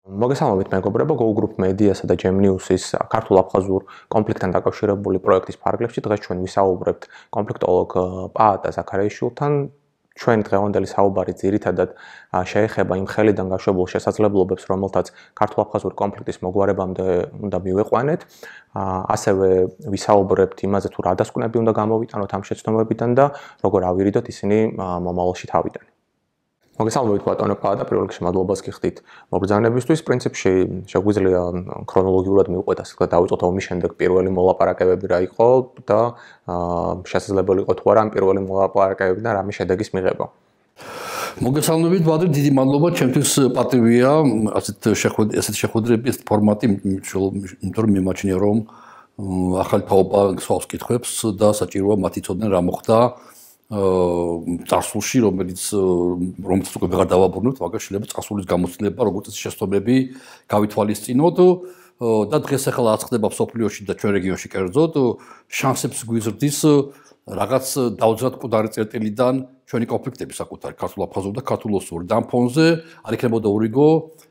მოგესალმებით მეგობრებო, Go Group Media-სა და Gem News-ის ქართულ-აფხაზურ კონფლიქტთან დაკავშირებული პროექტის ფარგლებში დღეს ჩვენ ვისაუბრებთ კონფლიქტოლოგ პაატა ზაქარიაშვილთან. Ჩვენ დღევანდელი საუბარი ძირითადად შეეხება იმ ხელიდან გაშვებულ შესაძლებლობებს, რომელთაც ქართულ-აფხაზური კონფლიქტის მოგვარებამდე უნდა მივიყვანეთ. ასევე ვისაუბრებთ იმაზე, თუ რა დასკვნები უნდა გამოვიტანოთ ამ შეცდომებიდან და როგორ ავირიდოთ ისინი მომავალში თავიდან. მოგესალმებით ბატონო პაატა, პირველ რიგში მადლობას გიხდით მობრძანებისთვის. პრინციპში შეგვიძლია ქრონოლოგიურად მივყვეთ, ასე ვთქვათ, დავიწყოთ ომის შემდეგ პირველი მოლაპარაკებები რა იყო და შესაძლებელი იყო თუ არა ამ პირველი მოლაპარაკებებიდან რამე შედეგის მიღება. მოგესალმებით ბატონო, დიდი მადლობა, ჩემთვის პატივია ასეთ შეხვედრების ფორმატი, იმიტომ რომ მიმაჩნია რომ ახალი თაობა გსვავს კითხვებს და საჭიროა მათი ცოდნა რა მოხდა წარსულში, რომელიც უკვე ვეღარ დავაბრუნებთ, მაგრამ შეიძლება წარსულის გამოცდილება, როგორც შეცდომები გავითვალისწინოთ და დღეს ახლა რაც ხდება მსოფლიოში და ჩვენ რეგიონში კერძოდ, შანსებს გვიზრდის რაღაც დაუძრად მკვდარი წერტილიდან ჩვენი კონფლიქტები საკუთარი ქართულ-აფხაზურ და ქართულ-ოსურ და ამ ფონზე არ იქნებოდა ურიგო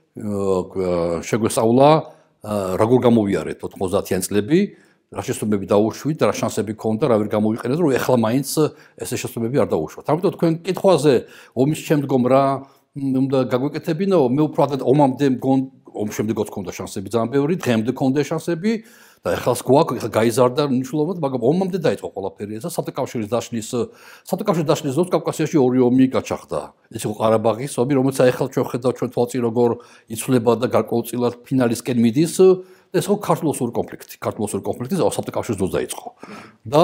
შეგვესწავლა როგორ გამოვიარეთ 90-იან წლები, რა შეცდომები დაუშვით, რა შანსები ქონდა, რა ვერ გამოვიყენეთ, რომ ეხლა მაინც ესე შეცდომები არ დაუშვათ. ამიტომ თქვენ კითხვაზე ომის შემდგომ რა უნდა გაგვეკეთებინო, მე უფრო ომამდე ომის შემდეგაც ქონდა შანსები ძალიან ბევრი, დღემდე ქონდა შანსები და ეხლაც გვაქვს, ეხლა გაიზარდა მნიშვნელოვნად, მაგრამ ომამდე დაიწყო ყველაფერი ეს და საბჭოთა კავშირის დაშლის დროს კავკასიაში ორი ომი გაჩაღდა. ეს იყო ყარაბაღის ომი, რომელიც ეხლა ჩვენ ხედავთ ჩვენ თვალწინ როგორ იცვლება და გარკვეულწილად ფინალისკენ მიდის. ეს იყო ქართულ-ოსური კონფლიქტი. ქართულ-ოსური კონფლიქტი საბჭოთა კავშირის დროს დაიწყო. და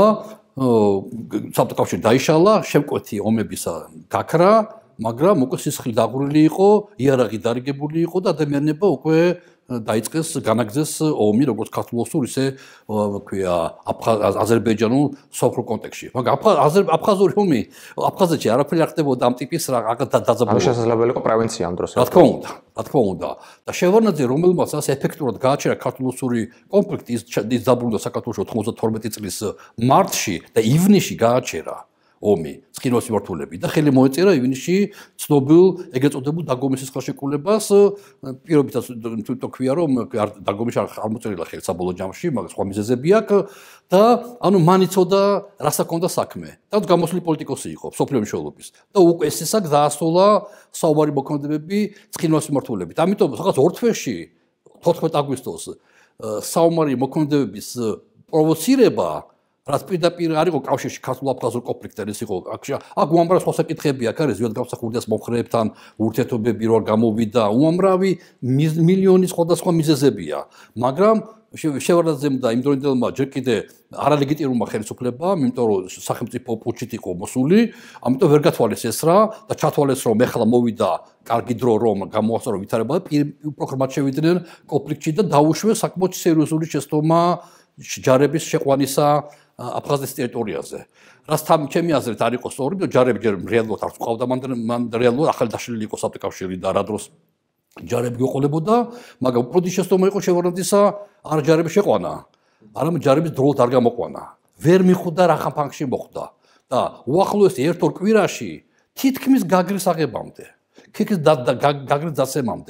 საბჭოთა კავშირი დაიშალა, შემკვეთი ომების გაქრა, მაგრამ უკვე სისხლი დაღვრილი იყო, იარაღი დარიგებული იყო და ადამიანებმა უკვე დაიწყეს განაგზეს ომი, როგორც ქართულ-ოსურ, ისე ქვია აზერბაიჯანულ სოფრ კონტექსტში. მაგრამ აფხაზური ომი, აფხაზეთში არაფერი არ ხდებოდა ამ ტიპის დაძაბულობა. ამ შესაძლებელი იყო პრევენცია ამ დროს. რა თქმა უნდა. და შევარდნაძე, რომელმაც ასე ეფექტურად გააჩერა ქართულ-ოსური კონფლიქტი, ის დაბრუნდა საქართველოში 92 წლის მარტში და ივნისში გააჩერა ომი, ცხინვალის მიმართულებით და ხელი მოეწერა ივნისში ცნობილ ეგრეთ წოდებულ დაგომის ხელშეკრულებას, პირობითაც თვითონ ქვია რომ დაგომის არ მოწერილა ხელი საბოლოო ჯამში, მაგრამ სხვა მიზეზები აქვს და ანუ მან იცოდა რასა ქონდა საქმე. და გამოსული პოლიტიკოსი იყო, სოფლიო მშობლობის. და უკვე ესესაც დაასრულა საუბარი მოქმედებები ცხინვალის მიმართულებით. ამიტომ რაღაც ორ თვეში 14 აგვისტოს საუბარი მოქმედებების პროვოცირება რაც პირდაპირ არ იყო კავშირში ქართულ-აფხაზურ კონფლიქტთან, ეს იყო აქ უამრავი სხვა საკითხები აქ არის, ზოგადად გამსახურდიას მომხრეებთან ურთიერთობები რო არ გამოვიდა, უამრავი მილიონი სხვადასხვა მიზეზებია, მაგრამ შევარდნაძემ და იმ დროინდელმა ჯერ კიდე არალეგიტიმურმა ხელისუფლებამ, იმიტომ რომ სახელმწიფო პუჩით იყო მოსული, ამიტომ ვერ გათვალეს ეს რა და ჩათვალეს რომ ეხლა მოვიდა კარგი დრო რომ გამოასწორო ვითარება და უფრო ხმად შევიდნენ კონფლიქტში და დაუშვეს საკმაოდ სერიოზული შეცდომა ჯარების შეყვანისა აფხაზეთის ტერიტორიაზე. რაც ჩემი აზრით არ იყო სწორი, რომ ჯარები ჯერ რეალურად არ წყვავდა, მან რეალურად ახალი დაშლილი იყო საბჭოთა კავშირი და რა დროს ჯარები გეყოლებოდა, მაგრამ უფრო შეცდომა იყო შევარდნაძისა არ ჯარების შეყვანა, არამედ ჯარების დროულად არ გამოყვანა. ვერ მიხვდა რა ხანფანგში მოხდა და უახლოესი ერთ-ორ კვირაში თითქმის გაგრის აღებამდე გაგრის დაცემამდე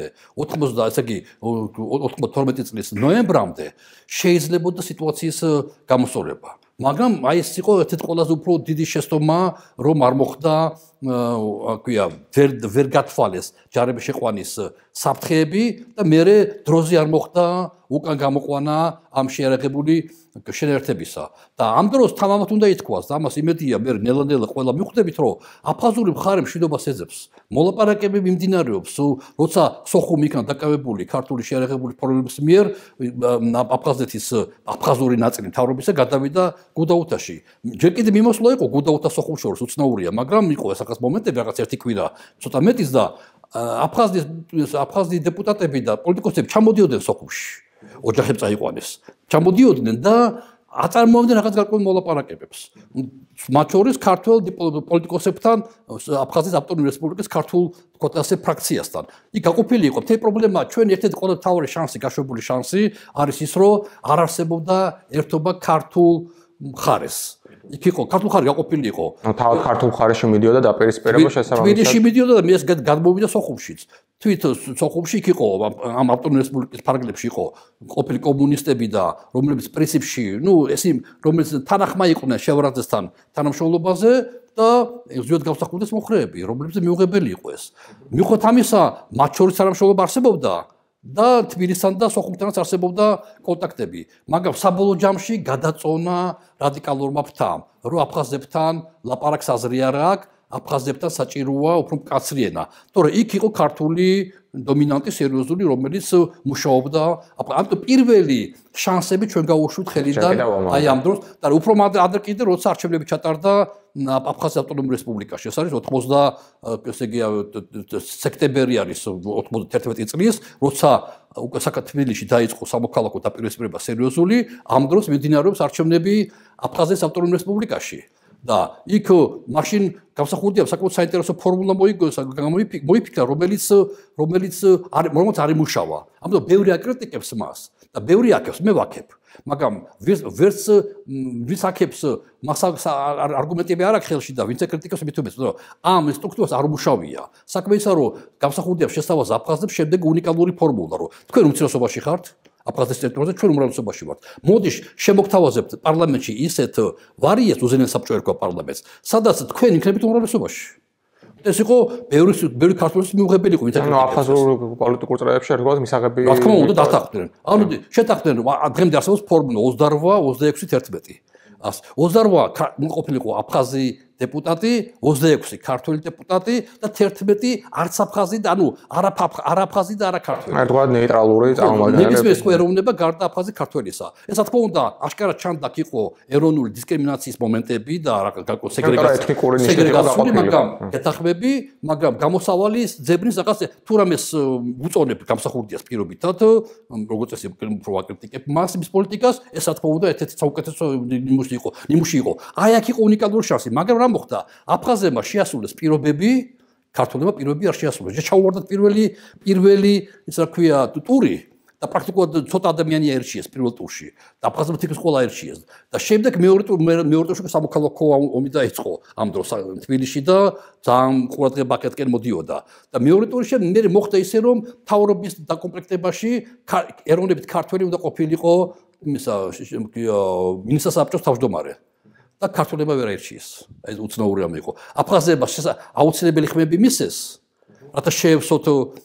92 წლის ნოემბრამდე შეიძლებოდა სიტუაციის გამოსწორება. მაგრამ აი ეს იყო ერთ-ერთი ყველაზე უფრო დიდი შეცდომა, რომ არ მოხდა, ქვია, ვერ გათვალეს ჯარების შეყვანის საფრთხეები და მერე დროზე არ მოხდა უკან გამოყვანა ამ შეიარაღებული შენერთებისა. და ამ დროს თამამად უნდა ითქვას და ამას იმედია მე ნელა-ნელა ყველა მიხვდებით, რომ აფხაზური მხარე მშვიდობას ეძებს. მოლაპარაკებები მიმდინარეობს, როცა სოხუმი იქნა დაკავებული ქართული შეიარაღებული ფორმების მიერ აფხაზეთის აფხაზური ნაწილი მთავრობისა გადავიდა გუდაუთაში. ჯერ კიდე მიმოსვლა იყო გუდაუთა სოხუმ შორის უცნაურია, მაგრამ იყო ესაკაც მომენტები რაღაც ერთი კვირა ცოტა მეტის და აფხაზეთის დეპუტატები და პოლიტიკოსები ჩამოდიოდნენ სოხუმში. ოჯახებს წაიყვანეს. ჩამოდიოდნენ და აწარმოებდნენ რაღაც გარკვეულ მოლაპარაკებებს. მათ შორის ქართველ პოლიტიკოსებთან, აფხაზეთის ავტონომიური რესპუბლიკის ქართულ კოტასე ფრაქციასთან. იქ გაყოფილი იყო. მთელი პრობლემა ჩვენ ერთ-ერთი ყველაზე მთავარი შანსი, გაშვებული შანსი არის ის, რომ არ არსებობდა ერთობა ქართულ მხარეს. იქ იყო ქართულ ხარი გაყოფილი იყო. თავად ქართულ ხარში მიდიოდა დაპირისპირება შესაბამისად. თბილისში მიდიოდა და ეს გადმოვიდა სოხუმშიც. თვით სოხუმში იქ იყო ამ ავტონომიური რესპუბლიკის ფარგლებში იყო ყოფილი კომუნისტები და რომლებიც პრინციპში, რომლებიც თანახმა იყვნენ შევრაძესთან თანამშრომლობაზე და ზოგადად გავსახურდეს მოხრეები, რომლებიც მიუღებელი იყო ეს. მიუხედავად ამისა, მათ შორის თანამშრომლობა არსებობდა და თბილისთან და სოხუმთანაც არსებობდა კონტაქტები, მაგრამ საბოლოო ჯამში გადაწონა რადიკალურმა ფრთამ, რომ აფხაზებთან ლაპარაკს აზრი არ აქვს, აფხაზებთან საჭიროა უფრო მკაცრი ენა. თორე იქ იყო ქართული დომინანტი სერიოზული, რომელიც მუშაობდა, ამიტომ პირველი შანსები ჩვენ გავუშვით ხელიდან აი ამ დროს და უფრო ადრე კიდე როცა არჩევნები ჩატარდა აფხაზეთის ავტონომურ რესპუბლიკაში. ეს არის 90 ესე იგი სექტემბერი არის 91 წლის, როცა უკვე საქართველოში დაიწყო სამოქალაქო დაპირისპირება სერიოზული, ამ დროს მიმდინარეობს არჩევნები აფხაზეთის ავტონომურ რესპუბლიკაში. და იქ მაშინ გამსახურდია საკუთარ საინტერესო ფორმულა მოიფიქრა, რომელიც არ იმუშავა. ამიტომ ბევრი აკრიტიკებს მას და ბევრი აკებს, მე ვაკებ. მაგრამ ვის აკებს მას არგუმენტები არ აქვს ხელში და ვინც აკრიტიკებს მithumets, რომ ამ სტრუქტურას არ მუშავია. საქმე ისა, რომ გამსახურდია შესთავაზა აფხაზებს შემდეგ უნიკალური ფორმულა, რომ თქვენ უმცირესობაში ხართ აფხაზეთის ტერიტორიაზე, ჩვენ უმრავლესობაში ვართ. მოდიშ შემოგთავაზებთ პარლამენტში ისეთ ვარიანტს, უზენაეს საბჭო ერქვა პარლამენტს, სადაც თქვენ იქნებით უმრავლესობაში. ეს იყო ბევრი ქართულის მიუღებელი იყო, ვინც აფხაზურ პოლიტიკურ წრეებში ერთგვარად მისაღები. რა თქმა უნდა, დათანხმდნენ. ანუ შეთანხმდნენ, დღემდე არსებობს ფორმულა 28, 26, 11. 28 ყოფილიყო აფხაზი დეპუტატი, 26 ქართული დეპუტატი და 11 არც აფხაზი და არაფხაზი და არაქართველი. ერთგვარად ნეიტრალური წარმომადგენლები. ნებისმიერ სხვა ეროვნება გარდა აფხაზი ქართველისა. ეს რა თქმა უნდა, აშკარად ჩანდა იყო ეროვნული დისკრიმინაციის მომენტები და სეგრეგაციული, მაგრამ გეთახმები, მაგრამ გამოსავალი ძებნის რაღაც თუ რამეს უწონებ გამსახურდიას პირობითად, როგორც წესი უფრო აკრიტიკებ მას მის პოლიტიკას, ეს რა თქმა უნდა ერთ-ერთი საუკეთესო ნიმუში იყო. აი აქ იყო უნიკალური შანსი, მაგრამ რა მოხდა? აფხაზებმა შეასრულეს პირობები, ქართველებმა პირობები არ შეასრულეს. ჩაუვარდათ პირველი, ის რა ქვია, ტური და პრაქტიკულად ცოტა ადამიანი ერჩიეს პირველ ტურში. და აფხაზებმა თითქოს ყველა ერჩიეს. და შემდეგ მეორე ტურში სამოქალაქო ომი დაიწყო ამ დროს თბილისში და ძალიან ყურადღება აქეთკენ მოდიოდა. და მეორე ტურში მე მოხდა ისე, რომ მთავრობის დაკომპლექტებაში ეროვნებით ქართველი უნდა ყოფილიყო მინისტრთა საბჭოს თავმჯდომარე. და ქართველებმა ვერ აირჩიეს. აი უცნაური რამე იყო. აფხაზებმა აუცილებელი ხმები მისცეს, რათა შეევსოთ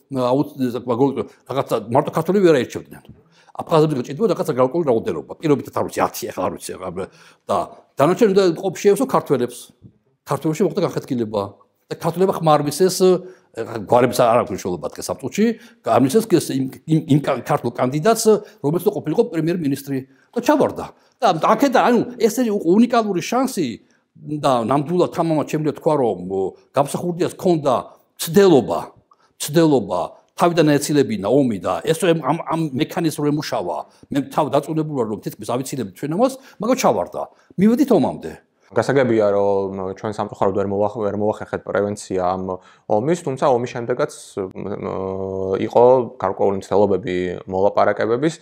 რაღაცა მარტო ქართველები ვერ აირჩევდნენ. აფხაზებმა ჭიდო რაღაცა გარკვეული რაოდენობა. პირობითად არ ვიცი 10 ახლა არ ვიცი და დანარჩენი უნდა შეევსო ქართველებს. ქართველებში მოხდა განხეთქილება და ქართველებმა ხმა არ მისცეს გვარებს არ აქვს მნიშვნელობა დღეს საფუჭში, არ მისცეს იმ ქართულ კანდიდატს, რომელიც ყოფილიყო პრემიერ-მინისტრი და ჩავარდა. და აქედან ანუ ეს არის უნიკალური შანსი და ნამდვილად თამამად შემიძლია თქვა, რომ გამსახურდიას ჰქონდა ცდელობა თავიდან ეცილებინა ომი და ეს ამ მექანიზმს რომ ემუშავა. მე თავ დაწუნებული ვარ, რომ თითქმის ავიცილებით ჩვენ ამას, მაგრამ ჩავარდა. მივედით ომამდე. გასაგებია, რომ ჩვენ სამწუხაროდ ვერ მოახერხეთ პრევენცია ამ ომის, თუმცა ომის შემდეგაც იყო გარკვეული მცდელობები მოლაპარაკებების.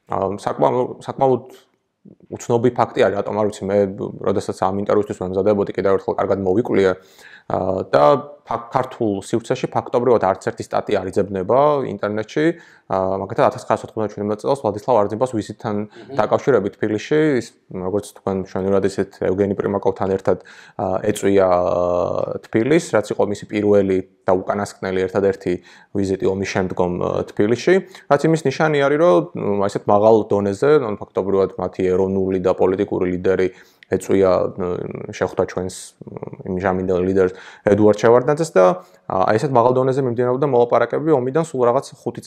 საკმაოდ უცნობი ფაქტი არის, რატომ არ ვიცი, მე როდესაც ამ ინტერვიუსთვის ვემზადებოდი, კიდევ ერთხელ კარგად მოვიკვლიე და ქართულ სივრცეში ფაქტობრივად არც ერთი სტატია არ იძებნება ინტერნეტში, მაგალითად 1997 წელს ვლადისლავ არძიმბას ვიზიტთან დაკავშირებით თბილისში, როგორც თქვენ ჩვენურად ისეთ ევგენი პრიმაკოვთან ერთად ეწვია თბილისს, რაც იყო მისი პირველი და უკანასკნელი ერთადერთი ვიზიტი ომის შემდგომ თბილისში, რაც იმის ნიშანი არის, რომ ესეთ მაღალ დონეზე, ანუ ფაქტობრივად მათი ეროვნული და პოლიტიკური ლიდერი ეწვია შეხვდა ჩვენს იმჟამინდელ ლიდერს ედუარდ შევარდნაძეს და აი ესეთ მაღალ დონეზე მიმდინარეობდა მოლაპარაკებები ომიდან სულ რაღაც 5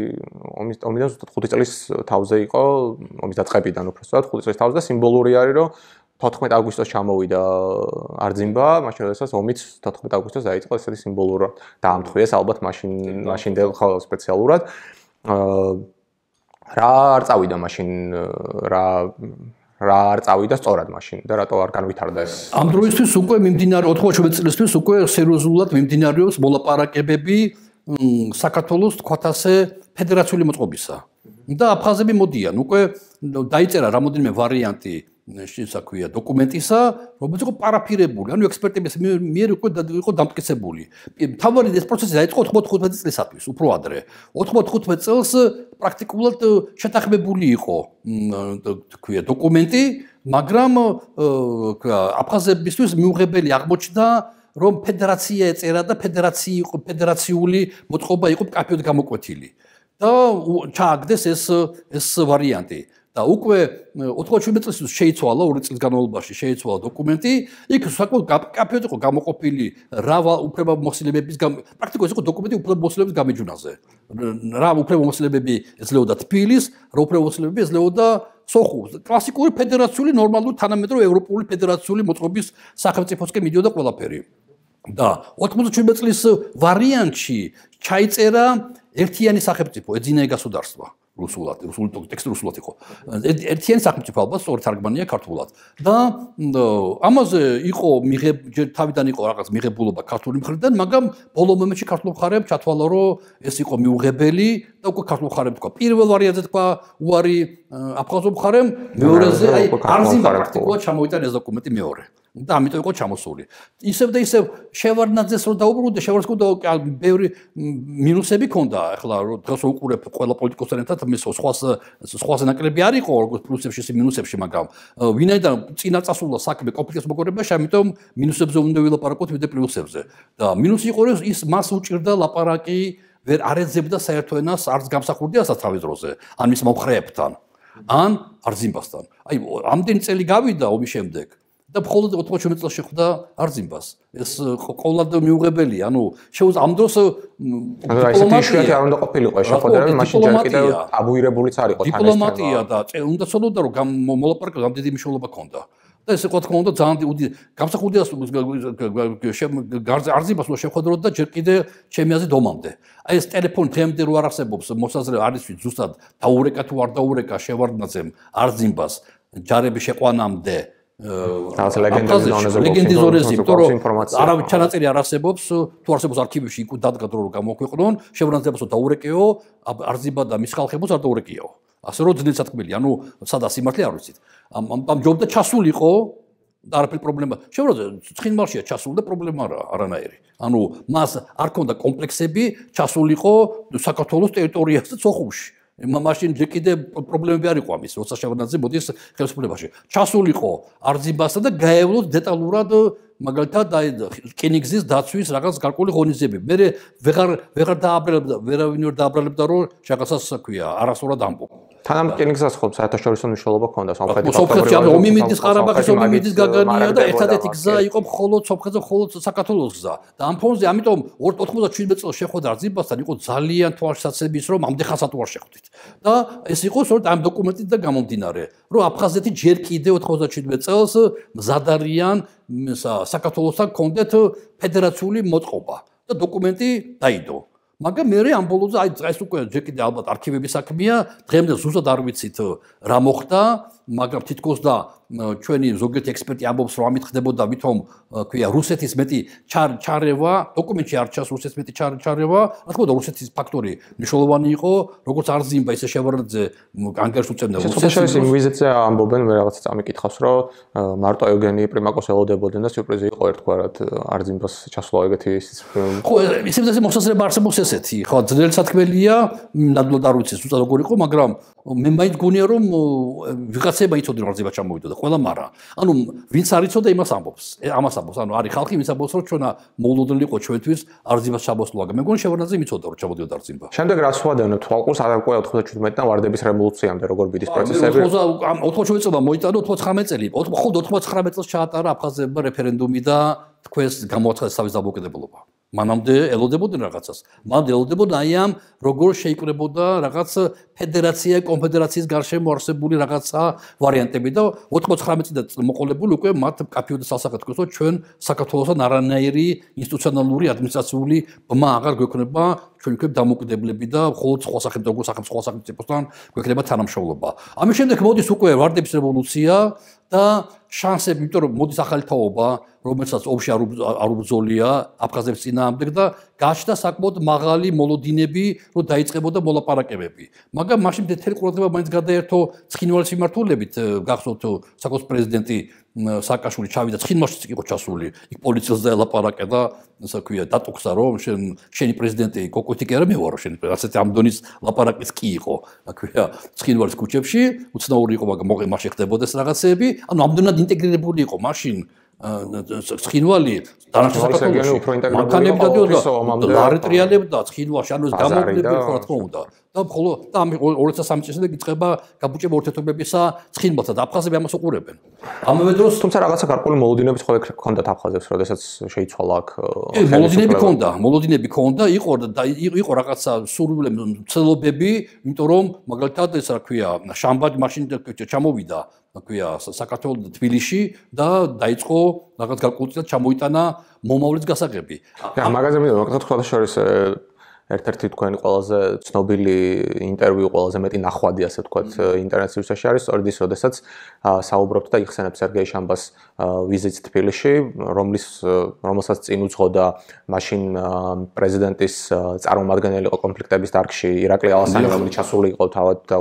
წლის თავზე იყო ომის დაწყებიდან უბრალოდ 5 წლის თავზე და სიმბოლური არის რომ 14 აგვისტოს ჩამოვიდა არძიმბა, მაშინ როდესაც ომიც 14 აგვისტოს დაიწყო, ესეთი სიმბოლურად დაამთხვიეს ალბათ მაშინდელ სპეციალურად. რა არ წავიდა მაშინ რა არ წავიდა სწორად მაშინ და რატო არ განვითარდა ეს? ამ დროისთვის უკვე მიმდინარე 97 წლისთვის უკვე სერიოზულად მიმდინარეობს მოლაპარაკებები საქართველოს თქვათ ასე ფედერაციული მოწყობისა. და აფხაზები მოდიან, უკვე დაიწერა რამოდენიმე ვარიანტი შესაქვია დოკუმენტისა, რომელიც იყო პარაფირებული, ანუ ექსპერტების მიერ იყო დამტკიცებული. თავარი ეს პროცესი დაიწყო 95 წლისათვის, უფრო ადრე. 95 წელს პრაქტიკულად შეთანხმებული იყო, თქვია, დოკუმენტი, მაგრამ აფხაზებისთვის მიუღებელი აღმოჩნდა, რომ ფედერაცია ეწერა და ფედერაციული მოწყობა იყო კაფეოდ გამოკვეთილი. და ჩააგდეს ეს ვარიანტი. და უკვე 97 წელს შეიცვალა 2 წლის განმავლობაში შეიცვალა დოკუმენტი, იქ საკმაოდ კაფეოდ იყო გამოყოფილი რა უფლებამოსილებების პრაქტიკულად იყო დოკუმენტი უფლებამოსილების გამეჯვანაზე. რა უფლებამოსილებები ეძლეოდა თბილის, რა უფლებამოსილებები ეძლეოდა სოხუმს. კლასიკური ფედერაციული ნორმალური თანამედროვე ევროპული ფედერაციული მოწყობის სახელმწიფოსკენ მიდიოდა ყველაფერი. და 97 წლის ვარიანტში ჩაიწერა ერთიანი სახელმწიფო, единое государство. რუსულად ტექსტი რუსულად იყო. ერთიანი სახელმწიფო ალბათ სწორი თარგმანია ქართულად. და ამაზე იყო თავიდან იყო რაღაც მიღებულობა ქართული მხრიდან, მაგრამ ბოლო მომენტში ქართულ მხარეებს ჩათვალა, რომ ეს იყო მიუღებელი და უკვე ქართულ მხარეებს თქვა. პირველ ვარიანტზე თქვა უარი აფხაზურ მხარემ, მეორეზე აი არზიმბა პრაქტიკულად ჩამოვიტანა ეს დოკუმენტი მეორე. და ამიტომ იყო ჩამოსული. ისევ და ისევ შევარდნაძეს რო დაუბრუნდა, შევარდნაძე ბევრი მინუსები ქონდა. ახლა დღეს უყურებ ყველა პოლიტიკოსთან ერთად მის სხვა ნაკლები არ იყო, როგორც პლუსებში, მინუსებში, მაგრამ ვინაიდან წინა წასულა საქმე კონფლიქტის მოგონებაში, ამიტომ მინუსებზე უნდა ვილაპარაკოთ ვიდრე პლუსებზე. და მინუსი იყო, რომ ის მას უჭირდა ლაპარაკი, ვერ არ ეძებდა საერთო ენას არც გამსახურდიასაც თავის დროზე, ან მის მომხრეებთან, ან არზიმბასთან. აი, ამდენი წელი გავიდა ომის შემდეგ. და მხოლოდ 97 წელს შეხვდა არზიმბას. ეს ყოველად მიუღებელია. ანუ შეუძლია ამ დროს დიპლომატია არ უნდა ყოფილიყო ეს შეხვედრა, მაშინ ჯერ კიდევ აბუირებულიც არ იყო თან ეს დიპლომატია და უნდა ცდილობდა რომ მოლაპარაკებდა ამ დიდი მნიშვნელობა ჰქონდა. და ეს იყო თქმა უნდა ძალიან დიდი გამსახურდიას არზიმბას უნდა შეხვედროთ და ჯერ კიდევ ჩემი აზრით ომამდე. აი ეს ტელეფონი დღემდე რო არ არსებობს, მოსაზრე არის ზუსტად დაურეკა თუ არ დაურეკა შევარდნაძემ არზიმბას ჯარების შეყვანამდე ლეგენდის ზონაზე, იმიტომ რომ არავის ჩანაწერი არ არსებობს, თუ არსებობს არქივებში იქ დადგა დრო რომ გამოქვეყნონ, შევარდნაძემსო დაურეკეო, არზიმბა და მის ხალხებოს არ დაურეკეო. ასე რომ ძნელი სათქმელი, ანუ სადაც სიმართლე არ ვიცით. ამ ჯობდა ჩასულიყო და არაფერი პრობლემა. შევარდნაძე ცხინვალშია ჩასული და პრობლემა არანაირი. ანუ მას არ ქონდა კომპლექსები, ჩასულიყო საქართველოს ტერიტორიაზე სოხუმში. მაშინ ჯერ კიდევ პრობლემები არ იყო ამის, როცა შევარდნაძე მოდის ხელისუფლებაში. ჩასულიყო არზიმბასთან და გაევლოთ დეტალურად მაგალითად რკინიგზის დაცვის რაღაც გარკვეული ღონისძიებები. მე ვეღარ დააბრალებდა, ვერავინ ვერ დააბრალებდა, რომ რაღაცას ქვია, არასწორად ამბობ. თანამ რკინიგზას ხო საერთაშორისო მნიშვნელობა ჰქონდა სომხეთში ომი მიდის ყარაბაღის ომი მიდის გაგანია და ერთადერთი გზა იყო მხოლოდ სომხეთზე, მხოლოდ საქართველოს გზა. და ამ ფონზე ამიტომ 97 წელს შეხვედრა არზიმბასთან იყო ძალიან თვალსაცემის, რომ ამდენ ხანსად უარ შეხვდით. და ეს იყო სწორედ ამ დოკუმენტით და გამომდინარე, რომ აფხაზეთი ჯერ კიდევ 97 წელს მზად არიან საქართველოსთან კონდეთ ფედერაციული მოწყობა და დოკუმენტი დაიდო. მაგრამ მე ამ ბოლოზე აი დღეს უკვე ჯერ კიდევ ალბათ არქივების საქმეა, დღემდე ზუსტად არ ვიცით რა მოხდა, მაგრამ თითქოს და ჩვენი ზოგიერთი ექსპერტი ამბობს, რომ ამით ხდებოდა ვითომ ქვია რუსეთის მეტი ჩარევა, დოკუმენტში არ ჩანს რუსეთის მეტი ჩარევა, რა თქმა უნდა რუსეთის ფაქტორი მნიშვნელოვანი იყო, როგორც არზიმბა ისე შევარდნაძე ანგარიშს უწევდა რუსეთს. იმ ვიზიტზე ამბობენ, მე რაღაც წამიკითხავს, რომ მარტო ევგენი პრიმაკოს ელოდებოდნენ და სიურპრიზი იყო ერთგვარად არზიმბას ჩასვლა ეგეთი ხო, ისე მოსაზრება არსებობს ესეთი, ხო, ძნელი სათქმელია, ნამდვილად არ ვიცი ზუსტად როგორ იყო, მაგრამ მე მაინც გონია რომ ვიღაცება იცოდნენ რომ არზიმბა ჩამოვიდოდა ყველა მარა. ანუ ვინც არ იცოდა იმას ამბობს. ამას ამბობს. ანუ არის ხალხი ვინც ამბობს რომ ჩვენა მოულოდნელი იყო ჩვენთვის არზიმბას ჩამოსვლა. მე მგონი შევარდნაძე იცოდა რომ ჩამოდიოდა არზიმბა. შემდეგ რას ვადევნებთ თვალყურს უკვე 97-დან ვარდების რევოლუციამდე როგორ მიდის პროცესები? 97 წელს მოიტანა 99 წელი. მხოლოდ 99 წელს ჩაატარა აფხაზებმა რეფერენდუმი და თქვენს გამოაცხადეს თავის დამოუკიდებლობა. მანამდე ელოდებოდნენ რაღაცას. მანამდე ელოდებოდნენ აი ამ როგორ შეიკრებოდა რაღაც ფედერაცია, კონფედერაციის გარშემო არსებული რაღაცა ვარიანტები და 99 წლიდან მოყოლებული უკვე მათ კაფეოდ სასახად თქვეს, რომ ჩვენ საქართველოსთან არანაირი ინსტიტუციონალური ადმინისტრაციული ბმა აღარ გვექნება ჩვენ ვიქნებ დამოუკიდებლები და მხოლოდ სხვა სახელმწიფოსთან გვექნება თანამშრომლობა. ამის შემდეგ მოდის უკვე ვარდების რევოლუცია და შანსები, იმიტომ რომ მოდის ახალი თაობა, რომელსაც ომში არ უბრძოლია აფხაზებს წინააღმდეგ და გაჩნდა საკმაოდ მაღალი მოლოდინები, რომ დაიწყებოდა მოლაპარაკებები. მაგრამ მაშინ მთელი ყურადღება მაინც გადაერთო ცხინვალის მიმართულებით, გახსოვთ საქართველოს პრეზიდენტი სააკაშვილი ჩავიდა ცხინვალში იყო ჩასული, იქ პოლიციას დაელაპარაკა და ასე ქვია დატოქსა რომ შენი პრეზიდენტი კოკოთი კი არა მევარო შენი ასეთი ამდონის ლაპარაკიც კი იყო, ასე ქვია ცხინვალის ქუჩებში, უცნაური იყო, მაგრამ მაშინ ხდებოდეს რაღაცეები, ანუ ამდენად ინტეგრირებული იყო მაშინ ცხინვალი დანარჩენ საქართველოში მანქანები დადიოდა ლარეტრიალებდა ცხინვალში ანუ ეს გამოკლებული ხო რა თქმა უნდა და მხოლოდ და 2003 წელს იწყება გაბუჭება ურთიერთობებისა ცხინვალსა და აფხაზები ამას უყურებენ ამავე დროს თუმცა რაღაცა გარკვეული მოლოდინები ხო ჰქონდათ აფხაზებს როდესაც შეიცვალა აქ მოლოდინები ჰქონდა იყო რაღაცა სურვილები მცდელობები იმიტომ რომ მაგალითად ეს რა ქვია შამბად მაშინ ჩამოვიდა აქვია საქართველოს თბილისში და დაიწყო რაღაც გარკვეულწილად ჩამოიტანა მომავლის გასაღები. მაგაზე მინდა თქვა შორის ერთ-ერთი თქვენი ყველაზე ცნობილი ინტერვიუ, ყველაზე მეტი ნახვადი ასე ვთქვათ ინტერნეტის ვისაში არის სწორედ ის, როდესაც საუბრობთ და იხსენებთ სერგეი შამბას ვიზიტს თბილისში, რომელსაც წინ უძღოდა მაშინ პრეზიდენტის წარმომადგენელი იყო კონფლიქტების დარგში ირაკლი ალასანი, რომელიც ჩასული იყო თავად და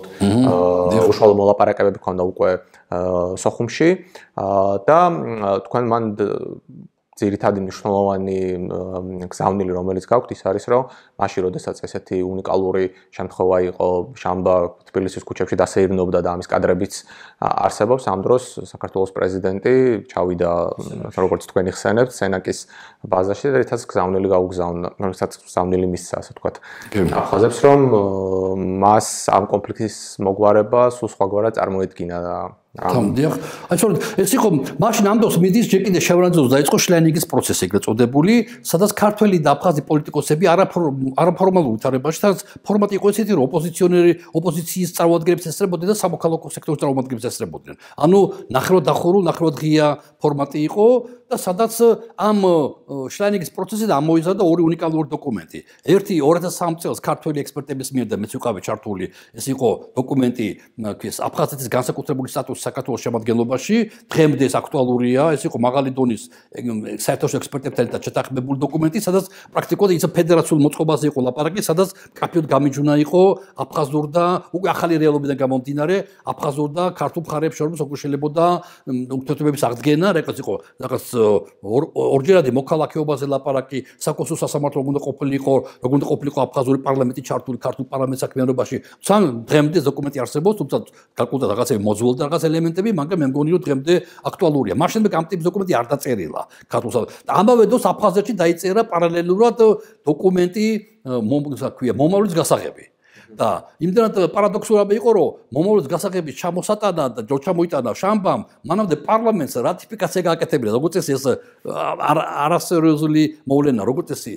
უშუალო მოლაპარაკებები ჰქონდა უკვე სოხუმში და თქვენ მან ძირითადი მნიშვნელოვანი გზავნილი რომელიც გაქვთ ის არის რომ მაშინ როდესაც ესეთი უნიკალური შემთხვევა იყო შამბა თბილისის ქუჩებში დასეირნობდა და ამის კადრებიც არსებობს ამ დროს საქართველოს პრეზიდენტი ჩავიდა როგორც თქვენ იხსენებთ სენაკის ბაზაში და ერთად გზავნილი გაუგზავნა რომელსაც გზავნილი მისცა ასე ვთქვათ აფხაზებს რომ მას ამ კონფლიქტის მოგვარება სულ სხვაგვარად წარმოედგინა თამდიახ აი სწორედ ეს იყო მაშინ ამ დროს მიდის ჯერ კიდე შევრანძოს დაიწყო შლენიგის პროცესი ეგრეთ წოდებული სადაც ქართველი და აფხაზი პოლიტიკოსები არაფორმალურ ვითარებაში სადაც ფორმატი იყო ესეთი რომ ოპოზიციის წარმომადგენლებს ესწრებოდნენ და სამოქალაქო სექტორის წარმომადგენლებს ესწრებოდნენ ანუ ნახევრად დახურულ ნახევრად ღია ფორმატი იყო და სადაც ამ შლენიგის პროცესიდან ამოიზარდა ორი უნიკალური დოკუმენტი ერთი 2003 წელს ქართველი ექსპერტების მიერ და მეც ვიყავი ჩართული ეს იყო დოკუმენტი ქვის აფხაზეთის განსაკუთრებული სტატუსი საქართველოს შემადგენლობაში დღემდე ეს აქტუალურია ეს იყო მაღალი დონის საერთაშორისო ექსპერტებთან ერთად შეთანხმებული დოკუმენტი სადაც პრაქტიკულად ის ფედერაციულ მოწყობაზე იყო ლაპარაკი სადაც კაფეოდ გამიჯვნა იყო აფხაზურ და უკვე ახალი რეალობიდან გამომდინარე აფხაზურ და ქართულ მხარეებს შორის უკვე შეიძლება ურთიერთობების აღდგენა რაღაც იყო რაღაც ორჯერადი მოქალაქეობაზე ლაპარაკი საკონსულო სასამართლო უნდა ყოფილიყო როგორ უნდა ყოფილიყო აფხაზური პარლამენტი ჩართული ქართულ პარლამენტ საქმიანობაში თან დღემდე დოკუმენტი არსებობს თუმცა გარკვეულად რაღაცები მოძველდა რაღაც ელემენტები მაგრამ მე მგონი რომ დღემდე აქტუალურია მაშინ მე ამ ტიპის დოკუმენტი არ დაწერილა ქართულსა და ამავე დროს აფხაზეთში დაიწერა პარალელურად დოკუმენტი მომავლის გასაღები და იმდენად პარადოქსულობა იყო რომ მომავლის გასაღების ჩამოსატანა და ჩამოიტანა შამბამ მანამდე პარლამენტს რატიფიკაცია გააკეთებინა როგორც ეს არასერიოზული მოვლენა როგორც ეს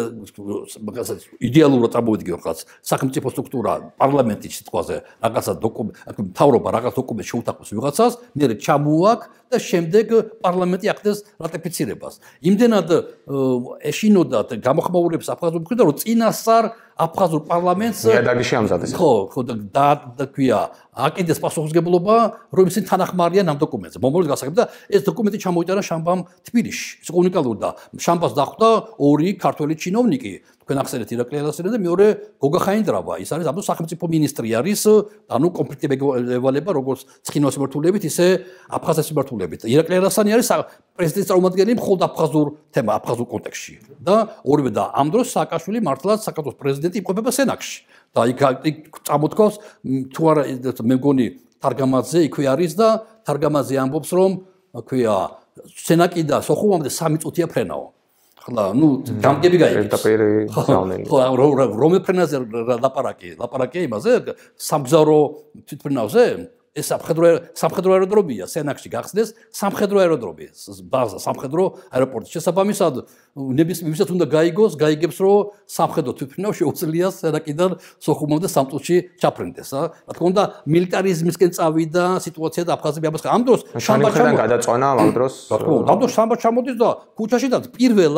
იდეალურად წამოვიდგინე რაღაც სახელმწიფო სტრუქტურა პარლამენტი სიტყვაზე რაღაცა მთავრობა რაღაც დოკუმენტს შეუთაყვეს ვიღაცას მერე ჩამოაკ და შემდეგ პარლამენტი ახდენს რატიფიცირებას იმდენად ეშინოდა გამოხმაურებს აფხაზურ მხრიდან რომ წინასწარ აფხაზურ პარლამენტს იადაგში ამზადეს ხო და ქვია აკიდეს პასუხისმგებლობა რომ ისინი თანახმარიან ამ დოკუმენტზე მომავლის გასაღებ და ეს დოკუმენტი ჩამოიტანა შამბამ თბილისში ეს იყო უნიკალური და შამბას დახვდა ორი ქართველი ჩინოვნიკი თქვენ ახსენეთ ირაკლი ალასიანი და მეორე გოგა ხაინდრავა ის არის ამ სახელმწიფო მინისტრი არის ანუ კონფლიქტები ევალება როგორც ცხინვალის მიმართულებით ისე აფხაზეთის მიმართულებით ირაკლი ალასიანი არის პრეზიდენტის წარმომადგენელი მხოლოდ აფხაზურ თემა აფხაზურ კონტექსტში და ორივე და ამ დროს სააკაშვილი მართლაც საქართველოს პრეზიდენტი იმყოფება სენაკში და იქ წამოთქავს თუ არა მე მგონი თარგამაძე იქვე არის და თარგამაძე ამბობს რომ ქვია სენაკი და სოხუმამდე 3 წუთია ფრენაო ხლა ნუ გამგები გაიგებს რომელ ფრენაზე ლაპარაკი იმაზე სამგზავრო თვითფრენავზე ეს სამხედრო აეროდრომია სენაკში გახსნეს სამხედრო აეროდრომი ბაზა სამხედრო აეროპორტი შესაბამისად ვისაც უნდა გაიგებს რომ სამხედრო თვითფრენავ შეუძლია სენაკიდან სოხუმამდე 3 წუთში ჩაფრენდეს რა თქმა უნდა მილიტარიზმისკენ წავიდა სიტუაცია და აფხაზები ამას ამ დროს შამბა გადაწყვეტა ამ დროს ამ დროს შამბა ჩამოდის და ქუჩაში და პირველად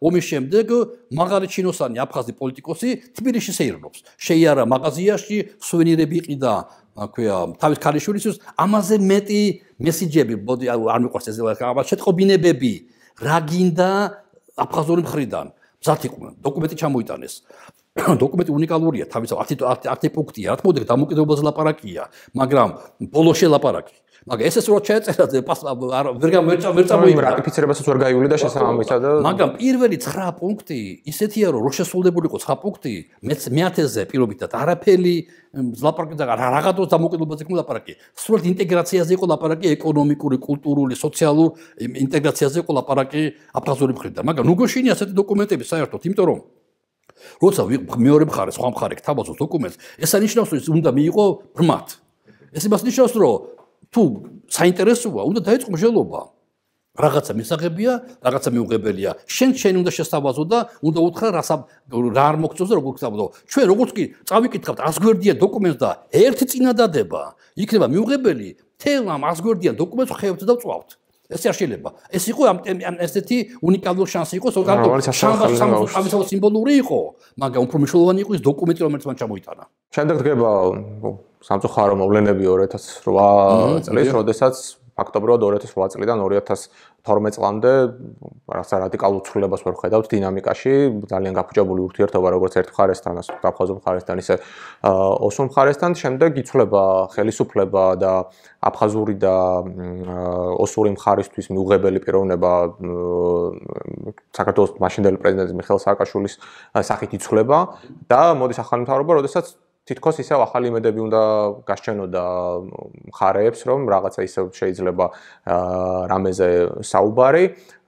ომის შემდეგ მაღალი ჩინოსანი აფხაზი პოლიტიკოსი თბილისში შეირნობს. შეიარა მაღაზიაში, სუვენირები იყიდა, ქვია, თავის ქალიშვილისთვის, ამაზე მეტი მესიჯები, არ მიყვარს ეს შეტყობინებები, რა გინდა აფხაზური მხრიდან. მზად იყვნენ, დოკუმენტი ჩამოიტანეს. დოკუმენტი უნიკალურია, თავის 10 პუნქტია, რა თქმა უნდა, დამოუკიდებლობაზე ლაპარაკია, მაგრამ ბოლოში ლაპარაკი. მაგრამ ესეც რო ჩაეწერა ვერ წამოიღო რატიფიცირებასაც ვერ გაივლიდა შესაბამისად და მაგრამ პირველი 9 პუნქტი ისეთია რომ შესრულებულიყო 9 პუნქტი მე-10-ზე პირობითად არაფერი ლაპარაკი და რაღაცა დამოუკიდებლობაზე იყო ლაპარაკი სრულად ინტეგრაციაზე იყო ლაპარაკი ეკონომიკური, კულტურული, სოციალურ ინტეგრაციაზე იყო ლაპარაკი აფხაზური მხრიდან მაგრამ ნუგოშინი ასეთი დოკუმენტები საერთოდ იმიტომ რომ როცა მეორე მხარე სხვა მხარე გთავაზობს დოკუმენტს ეს ანიშნავს რომ ის უნდა მიიღო ბრმად ეს იმას ნიშნავს რომ თუ საინტერესოა, უნდა დაიწყო მსჯელობა. რაღაცა მისაღებია, რაღაცა მიუღებელია. შენ უნდა შესთავაზო და უნდა უთხრა რა არ მოგწონს და როგორ გწავდო. ჩვენ როგორც კი წავიკითხავთ 100 გვერდიან დოკუმენტს და ერთი წინადადება, იქნება მიუღებელი, თელ ამ 100 გვერდიან დოკუმენტს ხევთ და წვავთ. ეს არ შეიძლება. ეს იყო ამ ესეთი უნიკალური შანსი იყო, სამსავე სიმბოლური იყო, მაგრამ უფრო მნიშვნელოვანი იყო ის დოკუმენტი, რომელიც მან ჩამოიტანა. შემდეგ დგება სამწუხარო მოვლენები 2008 წლის, როდესაც ფაქტობრივად 2008 წლიდან 2012 წლამდე რაღაცა რადიკალურ ცვლილებას ვერ ხედავთ დინამიკაში, ძალიან გაფუჭებული ურთიერთობა როგორც ერთ მხარესთან, ასე აფხაზურ მხარესთან, ისე ოსურ მხარესთან, შემდეგ იცვლება ხელისუფლება და აფხაზური და ოსური მხარისთვის მიუღებელი პიროვნება საქართველოს მაშინდელი პრეზიდენტის მიხეილ სააკაშვილის სახით იცვლება და მოდის ახალი მთავრობა, როდესაც თითქოს ისევ ახალი იმედები უნდა გასჩენოდა მხარეებს, რომ რაღაცა ისევ შეიძლება რამეზე საუბარი.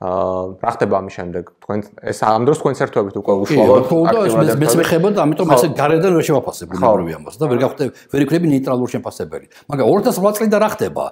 რა ხდება ამის შემდეგ? თქვენ ეს ამ დროს თქვენს ერთობით უკვე უშუალოდ მეც მეხება და ამიტომ ესე გარედან ვერ შევაფასებ უბრალოდ ამას და ვერ იქნები ნეიტრალური შემფასებელი. მაგრამ 2008 წლიდან რა ხდება?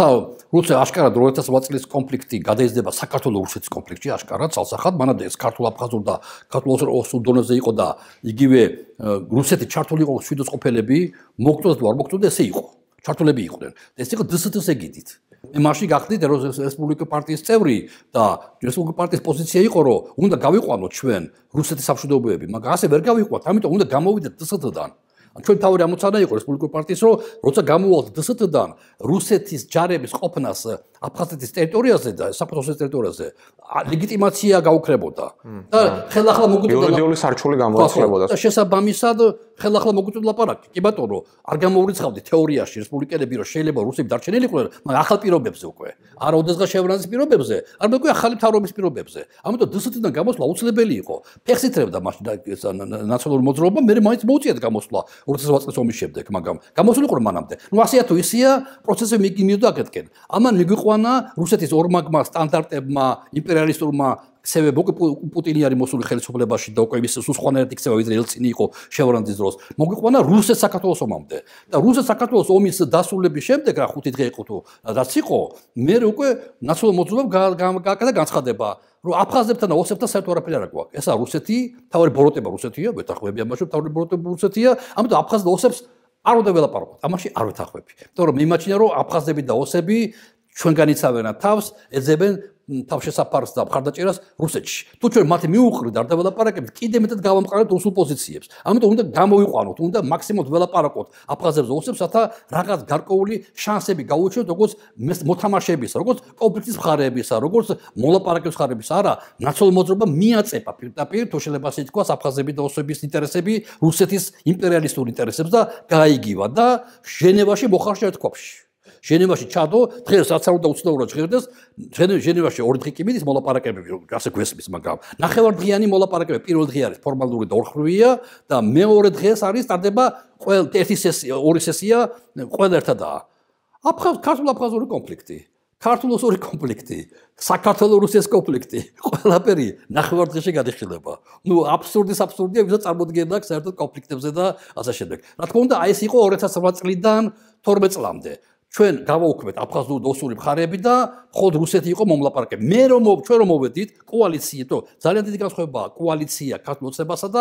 როცა აშკარად 2008 წლის კონფლიქტი გადაიზრდება საქართველოს-რუსეთის კონფლიქტში, აშკარად ცალსახად, მანამდე ეს ქართულ-აფხაზურ და ქართულ-ოსურ დონეზე იყო და იგივე რუსეთი ჩართული იყო შვიდოს ყოფილები, მოგწონს თუ არ მოგწონს, ესე იყო. ჩართულები იყვნენ. ეს იყო დსთ-ს ეგიდით. მე მაშინ გახდით რესპუბლიკურ პარტიის წევრი და რესპუბლიკურ პარტიის პოზიცია იყო, რომ უნდა გავიყვანოთ ჩვენ რუსეთის სამშვიდობოები, მაგრამ ასე ვერ გავიყვანთ, ამიტომ უნდა გამოვიდეთ დსთ-დან. ჩვენ თავი ამოცანა იყო რესპუბლიკურ პარტიის, რომ როცა გამოვალთ დსთ-დან, რუსეთის ჯარების ყოფნას აფხაზეთის ტერიტორიაზე და საქართველოს ტერიტორიაზე ლეგიტიმაცია გაუქრებოდა. და ხელახლა მოგვიწევდა იურიდიული სარჩული გამოაცხლებოდა. და შესაბამისად ხელახლა მოგვიწევდა ლაპარაკი. კი ბატონო, არ გამოურიცხავდი თეორიაში რესპუბლიკელები, რომ შეიძლება რუსები დარჩენილიყვნენ, მაგრამ ახალ პირობებზე უკვე. არა ოდესღაც შევრანის პირობებზე, არამედ უკვე ახალი მთავრობის პირობებზე. ამიტომ დსთ-დან გამოსვლა აუცილებელი იყო. ფეხს ითრევდა მაშინ ნაციონალური მოძრაობა, მე მაინც მოუწიათ გამოსვლა 2008 წლის ომის შემდეგ, მაგრამ გამოსულიყო მანამდე. ნუ ასეა თუ ისეა, პროცესები მიგიმიოდა აქეთკენ. ამან მიგვიყვანა რუსეთის ორმაგმა სტანდარტებმა, იმპერიალისტურმა ქცევებმა, პუტინი არის მოსული ხელისუფლებაში და უკვე ის სხვანაირად იქცევა, ვიდრე ელცინი იყო შევრანის დროს. მოგვიყვანა რუსეთ-საქართველოს ომამდე. და რუსეთ-საქართველოს ომის დასრულების შემდეგ, რა 5 დღე იყო თუ რაც იყო, მე უკვე ნაციონალურ მოძრაობამ გააკეთა განცხადება, რომ აფხაზებთან და ოსებთან საერთოდ არაფერი არ აქვს. ესა რუსეთი, თავი ბოროტება რუსეთია, ვეთანხმები ამაში, თავი ბოროტება რუსეთია, ამიტომ აფხაზ და ოსებს არ უნდა ველაპარაკოთ. ამაში არ ვეთანხმები. იმიტომ რომ მიმაჩნია, რომ აფხაზები და ოსები ჩვენგან იცავენ თავს, ეძებენ თავშესაფარს და მხარდაჭერას რუსეთში. თუ ჩვენ მათი მიუყრით არ დაველაპარაკებთ, კიდე მეტად გავამყარებთ რუსულ პოზიციებს. ამიტომ უნდა გამოვიყვანოთ, უნდა მაქსიმუმად ველაპარაკოთ აფხაზებს და ოსებს, რათა რაღაც გარკვეული შანსები გაუჩნდეთ როგორც მოთამაშეებისა, როგორც კონფლიქტის მხარეებისა, როგორც მოლაპარაკების მხარეებისა. არა, ნაციონალურ მოძრაობამ მიაწევა პირდაპირ, თუ შეიძლება ასე ითქვას, აფხაზების და ოსების ინტერესები რუსეთის იმპერიალისტურ ინტერესებს და გაიგივა და ჟენევაში მოხარშა ერთ ქვაბში. ჟენევაში ჩადო, დღეს რაც არ უნდა უცნაურად ჟღერდეს, ჟენევაში 2 დღე კი მიდის მოლაპარაკებები, ასე გვესმის, მაგრამ ნახევარდღიანი მოლაპარაკებები, პირველ დღე არის ფორმალური და ორხრივია და მეორე დღეს არის სტარდება ერთი სესია, ორი სესია, ყველა ერთადაა. ქართულ-აფხაზური კონფლიქტი, ქართულ-ოსური კონფლიქტი, საქართველოს-რუსეთის კონფლიქტი, ყველაფერი ნახევარდღეში გადიხილება. ნუ აბსურდია, ვისაც წარმოდგენა აქვს საერთოდ კონფლიქტებზე და ასე შემდეგ. რა თქმა უნდა, აი ეს იყო 2008 წლიდან 12 წლამდე. ჩვენ გავაუქმეთ აფხაზური და ოსური მხარეები და მხოლოდ რუსეთი იყო მომლაპარაკე. ჩვენ რომ მოვედით კოალიცია, ძალიან დიდი განსხვავებაა კოალიცია ქართულ ოცნებასა და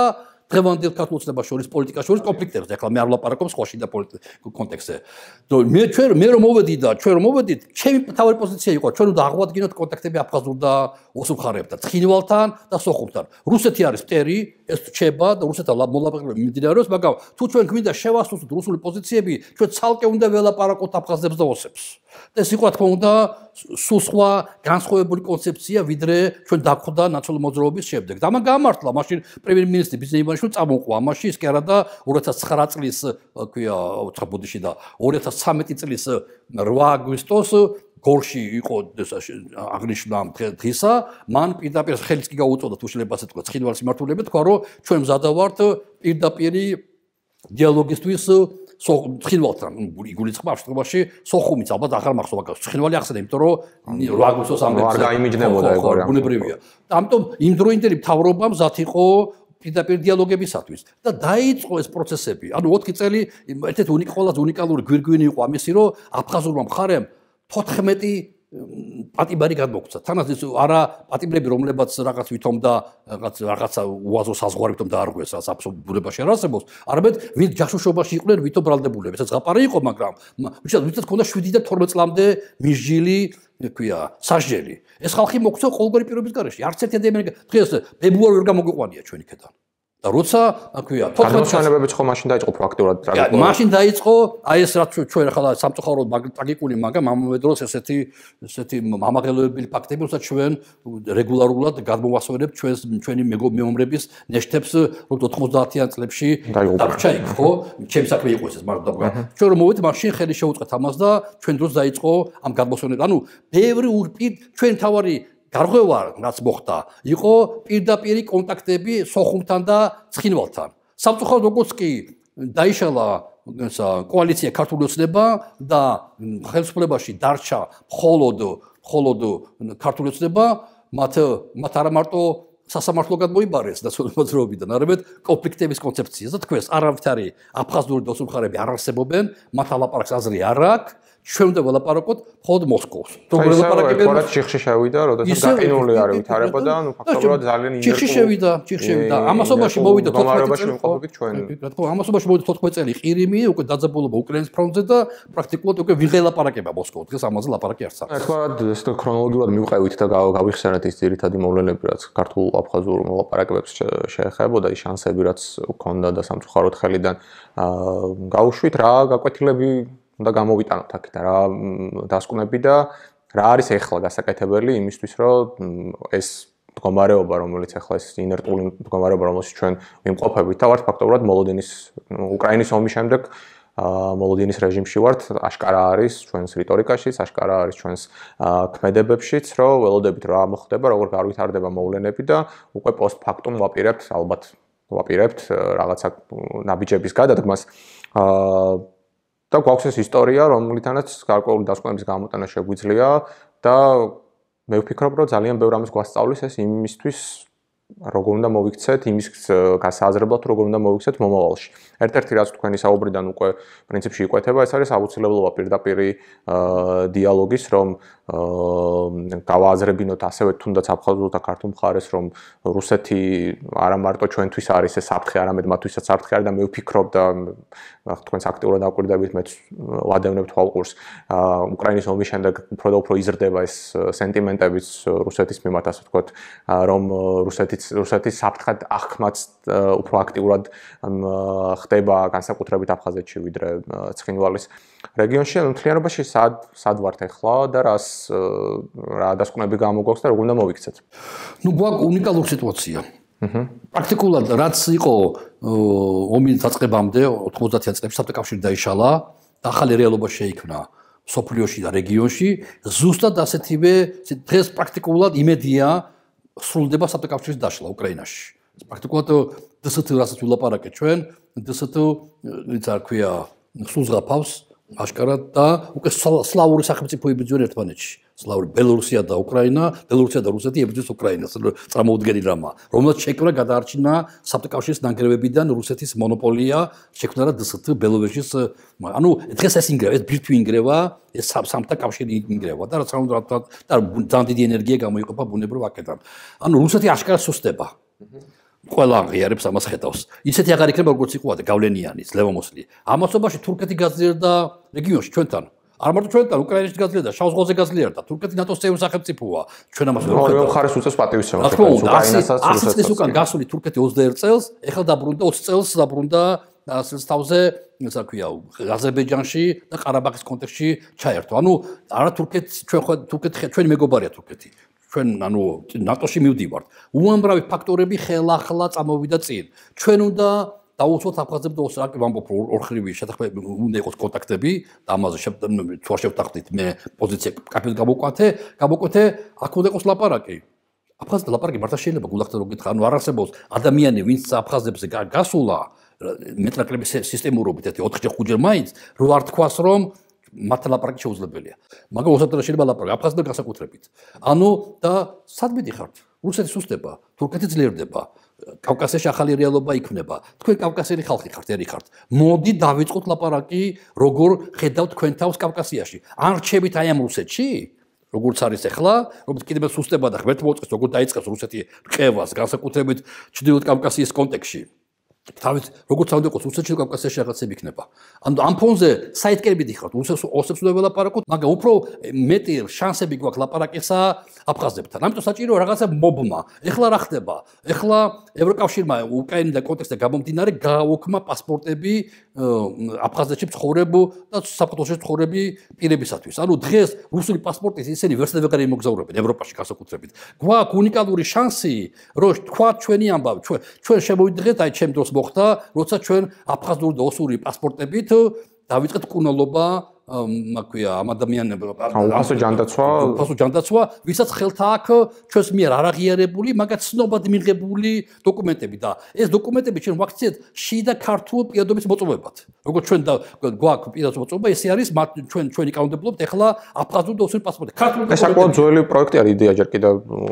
დღევანდელ ქართულ ოცნებას შორის პოლიტიკას შორის კონფლიქტებზე. ახლა მე არ ვლაპარაკობ სხვაში და პოლიტიკურ კონტექსტზე. მე რომ მოვედი და ჩვენ რომ მოვედით, ჩემი თავი პოზიცია იყო, ჩვენ უნდა აღვადგინოთ კონტაქტები აფხაზურ და ოსურ მხარეებთან, ცხინვალთან და სოხუმთან. რუსეთი არის მტერი, ეს რჩება და რუსეთთან მოლაპარაკებები მიმდინარეობს, მაგრამ თუ ჩვენ გვინდა შევასრულოთ რუსული პოზიციები, ჩვენ ცალკე უნდა ველაპარაკოთ აფხაზებს და ოსებს. და ეს იყო თქმა უნდა სულ სხვა განსხვავებული კონცეფცია, ვიდრე ჩვენ დაგვხვდა ნაციონალური მოძრაობის შემდეგ. და მან გამართლა მაშინ პრემიერ-მინისტრი ბიზნეს ივანიშვილი წამოყვა ამაში, ის კი არა და 2009 წლის, ქვია, 4 ბოდიში და 2013 წლის 8 აგვისტოს გორში იყო აღნიშნა დღისა, მან პირდაპირ ხელიც კი გაუწოდა თუ შეიძლება ასე თქვა, ცხინვალის მიმართულებით, თქვა რომ ჩვენ მზადა ვართ პირდაპირი დიალოგისთვის ცხინვალთან, იგულისხმება შემთხვევაში სოხუმიც ალბათ აღარ მახსოვს, მაგრამ ცხინვალი ახსენე, იმიტომ რომ 8 აგვისტოს ამბებს არ გაიმიჯნებოდა ეგ ორი. ბუნებრივია. და ამიტომ იმ დროინდელი მთავრობამ მზად იყო პირდაპირ დიალოგებისათვის და დაიწყო ეს პროცესები. ანუ 4 წელი ერთ-ერთი ყველაზე უნიკალური გვირგვინი იყო ამისი, რომ აფხაზურმა მხარემ 14 პატიმარი გადმოგცა. თანაც ის არა პატიმრები, რომლებაც რაღაც ვითომ და რაღაცა უაზრო საზღვარი ვითომ დაარღვეს, რაც აბსოლუტურ ბუნებაში არ არსებობს. არამედ ვინც ჯაშუშობაში იყვნენ ვითომ ბრალდებულები. ეს ზღაპარი იყო, მაგრამ ვისაც ქონდა 7 და 12 წლამდე მიჟილი, ქვია, სასჯელი. ეს ხალხი მოქცა ყოველგვარი პირობის გარეშე. არც ერთი ადამიანი დღეს ფებრუარი ვერ გამოგვიყვანია ჩვენ იქიდან. და როცა, ქვია, 14 წლებიც ხო მაშინ დაიწყო პრაქტიკულად ტრაგიკულად. მაშინ დაიწყო, აი ეს რაც ჩვენ ახლა სამწუხაროდ ტრაგიკული, მაგრამ ამავე დროს ესეთი მამაღლებელი ფაქტები, როცა ჩვენ რეგულარულად გადმოვასწორებთ ჩვენი მემომრების ნეშტებს, რომ 90-იან წლებში დარჩა იქ, ხო? ჩემი საქმე იყო ეს, მაგრამ ჩვენ რომ მოვედი, მაშინ ხელი შეუწყეთ ამას და ჩვენ დროს დაიწყო ამ გადმოსვენები. ანუ ბევრი ჩვენ თავარი გარღვევა რაც მოხდა, იყო პირდაპირი კონტაქტები სოხუმთან და ცხინვალთან. სამწუხაროდ როგორც კი დაიშალა კოალიცია ქართული ოცნება და ხელისუფლებაში დარჩა მხოლოდ ქართული ოცნება, მათ არა მარტო სასამართლო გადმოიბარეს ნაციონალ-მოძრაობიდან, არამედ კონფლიქტების კონცეფციას და თქვენს არავითარი აფხაზური და ოსური მხარეები არ არსებობენ, მათ ალაპარაკს აზრი არ აქვს. ჩვენ უნდა ველაპარაკოთ მხოლოდ მოსკოვს. როგორ ველაპარაკებენ? თორე ჩიხში შევიდა, როდესაც გაყინული არ ვითარებოდა, ანუ ფაქტობრივად ძალიან ჩიხში შევიდა. ამასობაში მოვიდა 14 წელი ვიმყოფებით ჩვენ. ამასობაში მოვიდა 14 წელი ყირიმი, უკვე დაძაბულობა უკრაინის ფრონტზე და პრაქტიკულად უკვე ვიღელაპარაკება მოსკოვს. დღეს ამაზე ლაპარაკი არ საქმე. თქვათ, ეს ქრონოლოგიურად მივყევით და გავიხსენეთ ის ძირითადი მოვლენები, რაც ქართულ აფხაზურ მოლაპარაკებებს შეეხებოდა, ის შანსები, რაც ჰქონდა და სამწუხაროდ ხელიდან გაუშვით, რა გაკვეთილები უნდა გამოვიტანოთ აქედან, რა დასკვნები და რა არის ახლა გასაკეთებელი იმისთვის, რომ ეს მდგომარეობა, რომელიც ახლა ეს ინერტული მდგომარეობა, რომელშიც ჩვენ ვიმყოფებით და ვართ ფაქტობრივად მოლოდინის უკრაინის ომის შემდეგ მოლოდინის რეჟიმში ვართ, აშკარა არის ჩვენს რიტორიკაშიც, აშკარა არის ჩვენს ქმედებებშიც, რომ ველოდებით რა მოხდება, როგორ განვითარდება მოვლენები და უკვე პოსტფაქტუმ ვაპირებთ, ალბათ ვაპირებთ რაღაცა ნაბიჯების გადადგმას. და გვაქვს ეს ისტორია, რომლითანაც გარკვეული დასკვნების გამოტანა შეგვიძლია და მე ვფიქრობ, რომ ძალიან ბევრ ამას გვასწავლის ეს იმისთვის, როგორ უნდა მოვიქცეთ, იმის გასააზრებლად როგორ უნდა მოვიქცეთ მომავალში. ერთ-ერთი რაც თქვენი საუბრიდან უკვე პრინციპში იკვეთება, ეს არის აუცილებლობა პირდაპირი დიალოგის, რომ გავააზრებინოთ ასევე თუნდაც აფხაზურ და ქართულ მხარეს, რომ რუსეთი არა მარტო ჩვენთვის არის ეს საფრთხე, არამედ მათთვისაც საფრთხე არის და მე ვფიქრობ და თქვენს აქტიურად აკვირდებით, მეც ვადევნებ თვალყურს, უკრაინის ომის შემდეგ უფრო და უფრო იზრდება ეს სენტიმენტებიც რუსეთის მიმართ, ასე ვთქვათ, რომ რუსეთის საფრთხად აღქმაც უფრო აქტიურად ხდება განსაკუთრებით აფხაზეთში ვიდრე ცხინვალის რეგიონში. ანუ მთლიანობაში სად ვართ ახლა და რა დასკვნები გამოგვაქვს და როგორ უნდა მოვიქცეთ? ნუ გვაქვს უნიკალური სიტუაცია. პრაქტიკულად რაც იყო ომის დაწყებამდე 90-იან წლებში საბჭოთა დაიშალა და ახალი რეალობა შეიქმნა სოფლიოში და რეგიონში, ზუსტად ასეთივე დღეს პრაქტიკულად იმედია სრულდება საბჭოთა დაშლა უკრაინაში. პრაქტიკულად DST რასაც ვილაპარაკეთ ჩვენ, DST ვინც არ ქვია სულს გაფავს აშკარად და უკვე სლავური სახელმწიფოები ბრძვიან ერთმანეთში. სლავური ბელორუსია და უკრაინა, ბელორუსია და რუსეთი ებრძვის უკრაინას, წარმოუდგენელი რამაა. რომელსაც შექმნა გადაარჩინა საბჭოთა ნანგრევებიდან რუსეთის მონოპოლია, შექმნა რა DST ბელოვეჟის, ანუ დღეს ეს ინგრევა, ეს ბირთვი ინგრევა, ეს საბჭოთა კავშირი ინგრევა და რაც უნდა და ძალიან დიდი ენერგია გამოიყოფა ბუნებრივ აქედან. ანუ რუსეთი აშკარად სუსტდება. ყველა აღიარებს ამას ხედავს. ისეთი აღარ იქნება როგორც იყო გავლენიანი, ძლევამოსილი. ამასობაში თურქეთი გაძლიერდა რეგიონში ჩვენთან. არ მარტო ჩვენთან, უკრაინაში გაძლიერდა, შავ ზღვაზე გაძლიერდა. თურქეთი ნატოს წევრი სახელმწიფოა. ჩვენ ამას ვერ ვხედავთ. ორივე მხარეს უწევს პატივისცემას. უკრაინასაც 100 წლის უკან გასული თურქეთი 21 წელს, ეხლა დაბრუნდა 20 წელს დაბრუნდა თავზე, ისა ქვია, აზერბაიჯანში და ყარაბაღის კონტექსტში ჩაერთო. ანუ არა თურქეთი ჩვენი მეგობარია თურქეთი. ჩვენ ანუ ნატოში მივდივართ. უამრავი ფაქტორები ხელახლა წამოვიდა წინ. ჩვენ უნდა დაუცოთ აფხაზებს და რა ვამბობ ორხრივი შეთანხმება უნდა იყოს კონტაქტები და ამაზე თუ არ შევთანხმდით მე პოზიცია კაფედ გამოკვეთე აქ უნდა იყოს ლაპარაკი. აფხაზთა ლაპარაკი მართლა შეიძლება გულახთა რო გითხრა, ანუ არ არსებობს ადამიანი ვინც აფხაზებზე გასულა მეტნაკლების სისტემურობით 4-5 მაინც რო არ თქვას რომ მართლა ლაპარაკი შეუძლებელია. მაგრამ ოსადრა შეიძლება ლაპარაკი აფხაზთა განსაკუთრებით. ანუ და სად მიდიხართ? რუსეთი სუსტდება, თურქეთი ძლიერდება. კავკასიაში ახალი რეალობა იქნება. თქვენ კავკასიელი ხალხი ხართ, ერი ხართ. მოდი დავიწყოთ ლაპარაკი, როგორ ხედავთ თქვენ თავს კავკასიაში. არ რჩებით აი ამ რუსეთში? როგორც არის ახლა, როგორც კიდევ სუსტდება და ღმერთი მოწყეს, როგორ დაიწყებს რუსეთი რყევას, განსაკუთრებით ჩრდილოეთ კავკასიის კონტექსტში. თავით როგორც უნდა იყოს რუსეთში კავკასიაში რაღაცები იქნება. ანუ ამ ფონზე საიტკები დიხართ, ოსებს უნდა ველაპარაკოთ, მაგრამ უფრო მეტი შანსები გვაქვს ლაპარაკისა აფხაზებთან. ამიტომ საჭიროა რაღაცა მობმა. ეხლა რა ხდება? ეხლა ევროკავშირმა უკრაინიდან კონტექსტზე გამომდინარე გააუქმა პასპორტები აფხაზეთში მცხოვრები და საქართველოში მცხოვრები პირებისათვის. ანუ დღეს რუსული პასპორტით ისინი ვერცერთი ვეღარ იმოგზაურებენ ევროპაში განსაკუთრებით. გვაქვს უნიკალური შანსი, რომ თქვა ჩვენი ამბავი, ჩვენ შემოვიდრეთ აი ჩემ დროს მოხდა, როცა ჩვენ აფხაზური და ოსური პასპორტებით დავიწყეთ კუნალობა მაქვია ამ ადამიანებმა ფასო ჯანდაცვა, ვისაც ხელთ აქვს ჩვენს მიერ არ აღიარებული, მაგრამ ცნობად მიღებული დოკუმენტები და ეს დოკუმენტები ჩვენ ვაქციეთ შიდა ქართულ პირადობის მოწმობებად. როგორც ჩვენ გვაქვს პირადობის მოწმობა, ესე არის ჩვენი კანონმდებლობით ეხლა აფხაზური და ოსური პასპორტი. ეს საკმაოდ ძველი პროექტი არის, იდეა ჯერ კიდევ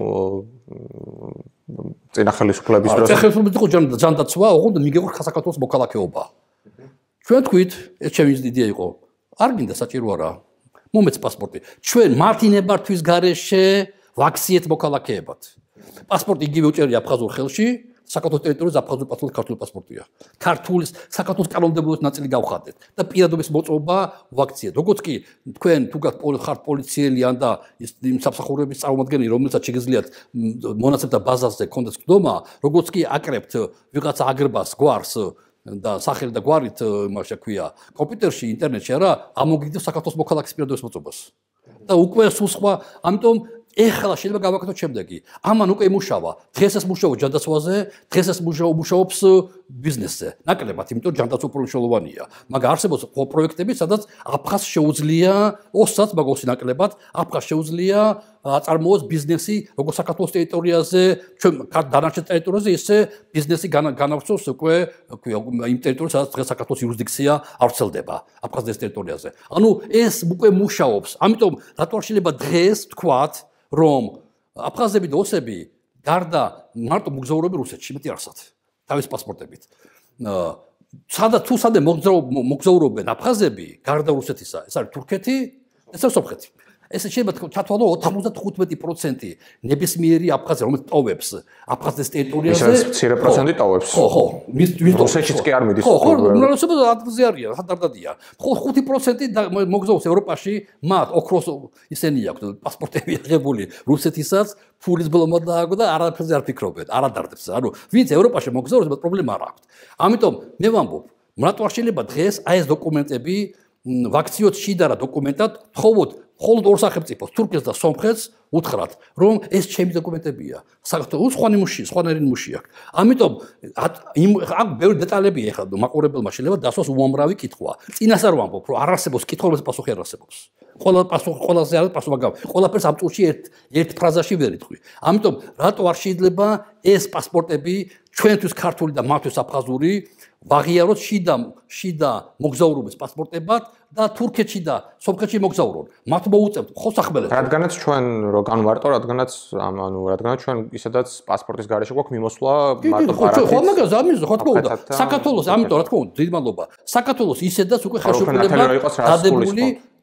წინა ხელისუფლების დროს. ხელისუფლების იყო ჯანდაცვა, ოღონდ მიგეღო საქართველოს მოქალაქეობა. ჩვენ თქვით, ეს ჩემი იდეა იყო. არ გინდა საჭირო არა. მომეც პასპორტი. ჩვენ მართინებართვის გარეშე ვაქციეთ მოქალაქეებად. პასპორტი იგივე უჭერია აფხაზურ ხელში, საქართველოს ტერიტორიაზე აფხაზური პასპორტი ქართული პასპორტია. ქართულის საქართველოს კანონმდებლობის ნაწილი გავხადეთ და პირადობის მოწმობა ვაქციეთ. როგორც კი თქვენ თუ ხართ პოლიციელი ან და იმ სამსახურების წარმომადგენელი, რომელსაც შეგიძლიათ მონაცემთა ბაზაზე კონდეთ ხდომა, როგორც კი აკრებთ ვიღაცა აგრბას გვარს და სახელი და გვარით იმაში ქვია კომპიუტერში ინტერნეტში არა ამოგიდევ საქართველოს მოქალაქის პირადობის მოწმობას და უკვე სულ სხვა ამიტომ ეხლა შეიძლება გავაკეთოთ შემდეგი ამან უკვე იმუშავა დღეს ეს მუშაობს ჯანდაცვაზე დღეს ეს მუშაობს ბიზნესზე ნაკლებად იმიტომ ჯანდაცვა უფრო მნიშვნელოვანია მაგრამ არსებობს პროექტები სადაც აფხაზ შეუძლია ოსაც მაგრამ ოსი ნაკლებად აფხაზ შეუძლია აწარმოოს ბიზნესი როგორც საქართველოს ტერიტორიაზე ჩვენ დანარჩენ ტერიტორიაზე ისე ბიზნესი განავრცელოს უკვე იმ ტერიტორიაზე სადაც დღეს საქართველოს იურისდიქცია არ ვრცელდება აფხაზეთის ტერიტორიაზე ანუ ეს უკვე მუშაობს ამიტომ რატო არ შეიძლება დღეს თქვათ რომ აფხაზები და ოსები გარდა მარტო მოგზაურობენ რუსეთში მეტი არსად თავის პასპორტებით სადაც მოგზაურობენ აფხაზები გარდა რუსეთისა ეს არის თურქეთი ეს არის სომხეთი ეს შეიძლება ჩათვალო 95% ნებისმიერი აფხაზი რომელიც ტოვებს აფხაზეთის ტერიტორიაზე ეს მცირე პროცენტი ტოვებს ხო რუსეთშიც კი არ მიდის ხო უმრავლესობა ადგილზე არიან ხანდარდადია ხო 5% მოგზაურობს ევროპაში მათ ოქროს ისენი აქვს პასპორტები აღებული რუსეთისაც ფულის ბლომა დააგო და არაფერზე არ ფიქრობენ არ ადარდებს ანუ ვინც ევროპაში მოგზაურობს მას პრობლემა არ აქვს ამიტომ მე ვამბობ რატო არ შეიძლება დღეს აი ეს დოკუმენტები ვაქციოთ შიდა რა დოკუმენტად თხოვოთ მხოლოდ ორ სახელმწიფოს თურქეთს და სომხეთს უთხრათ რომ ეს ჩემი დოკუმენტებია საქართველოს სხვანაირი მუში აქვს ამიტომ აქ ბევრი დეტალებია ეხლა მაყურებელმა შეიძლება დასვას უამრავი კითხვა წინასწარ ვამბობ რომ არ არსებობს კითხვების პასუხი არ არსებობს ყველაზე არის პასუხი მაგრამ ყველაფერს ამ წუთში ერთ ფრაზაში ვერ იტყვი ამიტომ რატო არ შეიძლება ეს პასპორტები ჩვენთვის ქართული და მათთვის აფხაზური ვაღიაროთ შიდა მოგზაურობის პასპორტებად და თურქეთში და სომხეთში მოგზაურონ. მათ მოუწევთ ხოსახმელებს. რადგანაც ჩვენ რო განვარტო, რადგანაც ჩვენ ისედაც პასპორტის გარეშე გვაქვს მიმოსვლა მარტო პარათით. ხო, მაგას ამის ხო თქო და საქართველოს ამიტომ რა თქმა უნდა დიდი მადლობა. საქართველოს ისედაც უკვე ხელშეკრულება დადებული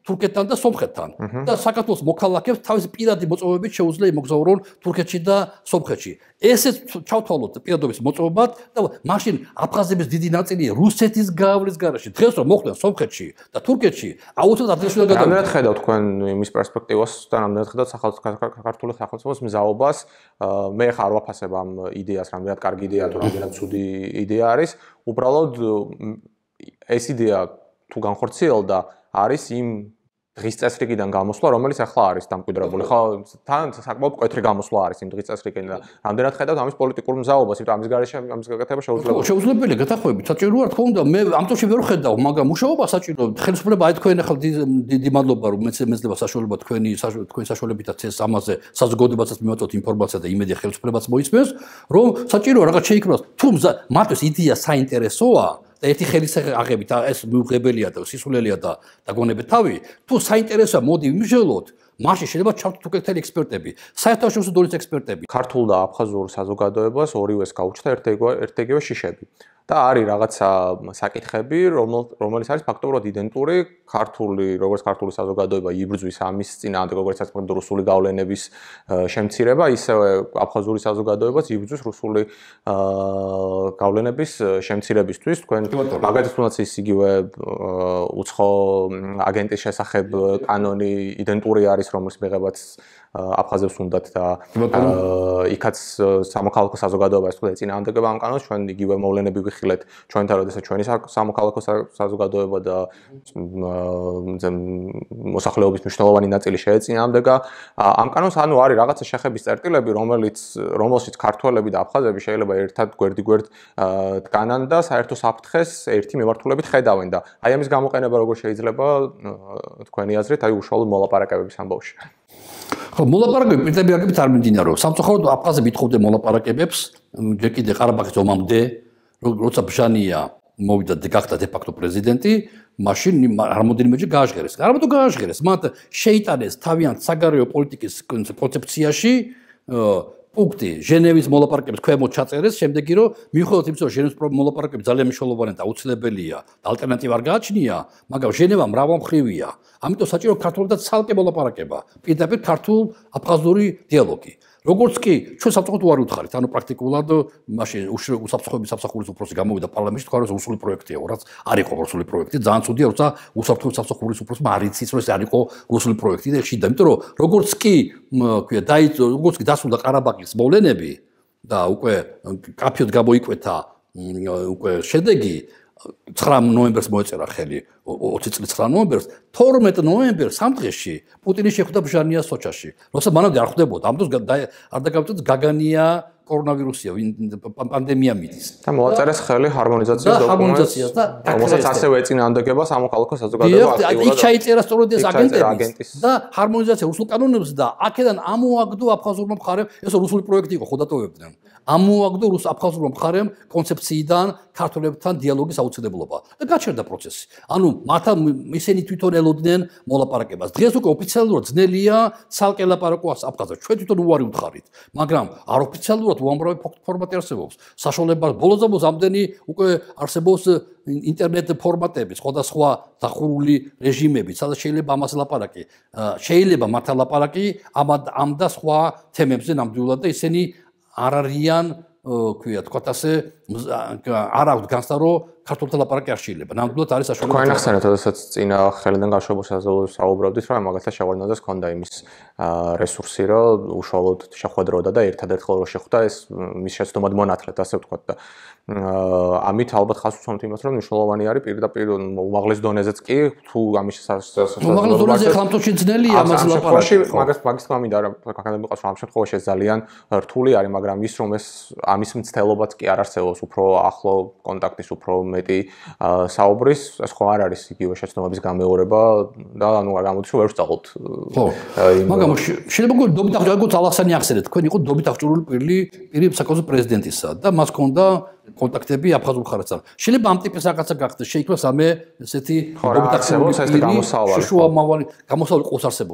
თურქეთთან და სომხეთთან და საქართველოს მოქალაქეებს თავისი პირადი მოწვევებით შეუძლია იმოგზაურონ თურქეთში და სომხეთში. ესეც ჩავთვალოთ პირადობის მოწვევად და მაშინ აფხაზების დიდი ნაწილი რუსეთის გავლის გარეშე. დღეს რომ მოხვდნენ სომხეთში და თურქეთში, აუცილებლად ადგილში უნდა გადავიდნენ. რამდენად ხედავთ თქვენ იმის პერსპექტივას და რამდენად ხედავთ საქართველოს სახელმწიფოს მზაობას? მე ხარ არ ვაფასებ ამ იდეას, რამდენად კარგი იდეაა თუ რამდენად ცუდი იდეა არის. უბრალოდ ეს იდეა თუ განხორციელდა არის იმ დღის წესრიგიდან გამოსვლა, რომელიც ახლა არის დამკვიდრებული. ხო, თან საკმაოდ მკვეთრი გამოსვლა არის იმ დღის წესრიგიდან და რამდენად ხედავთ ამის პოლიტიკურ მზაობას, იმიტომ ამის გარეშე ამის გაკეთება შეუძლებელია. შეუძლებელია გათახვებით, საჭიროა თქო უნდა მე ამ წუთში ვერ ხედავ, მაგრამ მუშაობა საჭიროა. ხელისუფლება აი თქვენ ახლა დიდი მადლობა რომ მეცნიერება საშუალება თქვენი საშუალებითაც ეს ამაზე საზოგადოებასაც მივაწვოთ ინფორმაცია და იმედია ხელისუფლებაც მოისმენს, რომ საჭიროა რაღაც შეიქმნას. თუ მათთვის იდეა საინტერესოა და ერთი ხელის აღებით ეს მიუღებელია და სისულელია და დაგონებეთ თავი, თუ საინტერესოა მოდი ვიმსჯელოთ, მაშინ შეიძლება ჩავთვალოთ თურქეთელი ექსპერტები, საერთაშორისო დონის ექსპერტები. ქართულ და აფხაზურ საზოგადოებას ორივეს გაუჩნდა ერთ-ეგივე შიშები. და არის რაღაცა საკითხები, რომელიც არის ფაქტობრივად იდენტური ქართული, როგორც ქართული საზოგადოება იბრძვის ამის წინააღმდეგ, როგორც ასე რუსული გავლენების შემცირება, ისევე აფხაზური საზოგადოებაც იბრძვის რუსული გავლენების შემცირებისთვის. თქვენ მაგალითად თუნდაც ის იგივე უცხო აგენტის შესახებ კანონი იდენტური არის, რომელიც მიღებაც აფხაზებს უნდათ და იქაც სამოქალაქო საზოგადოებას თქვა ეწინააღმდეგება ამ კანონს, ჩვენ იგივე მოვლენები ვიხილეთ ჩვენთან, როდესაც ჩვენი სამოქალაქო საზოგადოება და მოსახლეობის მნიშვნელოვანი ნაწილი შეეწინააღმდეგა ამ კანონს, ანუ არის რაღაცა შეხების წერტილები, რომელშიც ქართველები და აფხაზები შეიძლება ერთად გვერდიგვერდ დგანან და საერთო საფრთხეს ერთი მიმართულებით ხედავენ და აი ამის გამოყენება როგორ შეიძლება თქვენი აზრით, აი უშუალოდ მოლაპარაკებების ამბავში. ხო, მოლაპარაკებები პირდაპირ არ მიმდინარეობს. სამწუხაროდ აფხაზები ეთხოვდნენ მოლაპარაკებებს, ჯერ კიდე ყარაბაღის ომამდე, როცა ბჟანია მოვიდა და გახდა დე-ფაქტო პრეზიდენტი, მაშინ რამოდენიმეჯერ გააჟღერეს. არ ამიტომ გააჟღერეს, მათ შეიტანეს თავიანთ საგარეო პოლიტიკის კონცეფციაში პუნქტი ჟენევის მოლაპარაკების ქვემოთ ჩაწერეს, შემდეგი რომ მიუხედავად იმისა, რომ ჟენევის მოლაპარაკები ძალიან მნიშვნელოვანია და აუცილებელია და ალტერნატივა არ გააჩნია, მაგრამ ჟენევა მრავალმხრივია. ამიტომ საჭირო ქართულთან ცალკე მოლაპარაკება, პირდაპირ ქართულ-აფხაზური დიალოგი. როგორც კი ჩვენ სამწუხაროდ არ ვუთხარით, ანუ პრაქტიკულად მაშინ უსაფრთხოების უფროსი გამოვიდა პარლამენტში, თქვა რომ რუსული პროექტია, რაც არ იყო რუსული პროექტი, ძალიან ცუდია, როცა უსაფრთხოების უფროსმა არ იცის, რომ ეს არ იყო რუსული პროექტი და შიდა, იმიტომ რომ როგორც კი დასრულდა ყარაბაღის მოვლენები და უკვე კაფეოდ გამოიკვეთა უკვე შედეგი 9 ნოემბერს მოეწერა ხელი 20 წლის 9 ნოემბერს 12 ნოემბერს სამდღეში პუტინი შეხვდა ბჟანიას სოჩაში. როცა მანამდე არ ხვდებოდა, ამ დროს არ დაგავწოთ გაგანია კორონავირუსია, პანდემია მიდის. და მოაწერეს ხელი ჰარმონიზაციის დოკუმენტს და რომელსაც ასევე ეწინააღმდეგება სამოქალაქო საზოგადოება აქტიურად. იქ ჩაიწერა სწორედ ეს აგენტების და ჰარმონიზაცია რუსულ კანონებს და აქედან ამოაგდო აფხაზურმა მხარემ, ეს რუსული პროექტი იყო, ხო დატოვებდნენ. ამოაგდო აფხაზურმა მხარემ კონცეფციიდან ქართველებთან დიალოგის აუცილებლობა და გაჩერდა პროცესი. ანუ მათთან ისინი თვითონ ელოდნენ მოლაპარაკებას. დღეს უკვე ოფიციალურად ძნელია ცალკე ლაპარაკოს აფხაზად. ჩვენ თვითონ უარი ვუთხარით, მაგრამ აროფიციალურად უამრავი ფორმატი არსებობს. საშუალება ბოლოს ამდენი უკვე არსებობს ინტერნეტ ფორმატები, სხვადასხვა დახურული რეჟიმები, სადაც შეიძლება ამას ლაპარაკი. შეიძლება მათთან ლაპარაკი ამ და სხვა თემებზე ნამდვილად და ისინი არ არიან, თქვათ ასე, არ აქვს განცდა, რომ ქართულთან ლაპარაკი არ შეიძლება. ნამდვილად არის საშუალება. თქვენ ახსენეთ, როდესაც წინა ხელიდან გაშვებულ საუბრობდით, რომ მაგალითად შეგვარნაძეს ჰქონდა იმის რესურსი, რომ უშუალოდ შეხვედროდა და ერთადერთხელ რო შეხვდა ეს მის შეცდომად მონათლეთ, ასე ვთქვათ და ამით ალბათ ხაზს უსვამთ იმას, რომ მნიშვნელოვანი არის პირდაპირ უმაღლეს დონეზეც კი თუ ამის უმაღლეს დონეზე ხლამთოში ძნელია ამას ლაპარაკი. მაგის თქმა მინდა რომ გაკეთებიყოს რომ ამ შემთხვევაში ეს ძალიან რთული არის, მაგრამ ის რომ ეს ამის მცდელობაც კი არ არსებობს, უფრო ახლო კონტაქტის, უფრო მეტი საუბრის, ეს ხო არ არის იგივე შეცდომების გამეორება და ანუ გამოდის რომ ვერ ვსწავლოთ. ხო. მაგრამ შეიძლება გქონდეთ დობით ალასანი ახსენეთ, თქვენ იყო დობით აღჭურვილი პირი საკონსულო პრეზიდენტისა და მას ჰქონდა კონტაქტები აფხაზურ მხარესთან. შეიძლება ამ ტიპის რაღაცა გახდეს, შეიქმნას ამე ესეთი დობით აღჭურვილი პირი შუამავალი გამოსავალი ყოს არსებობს.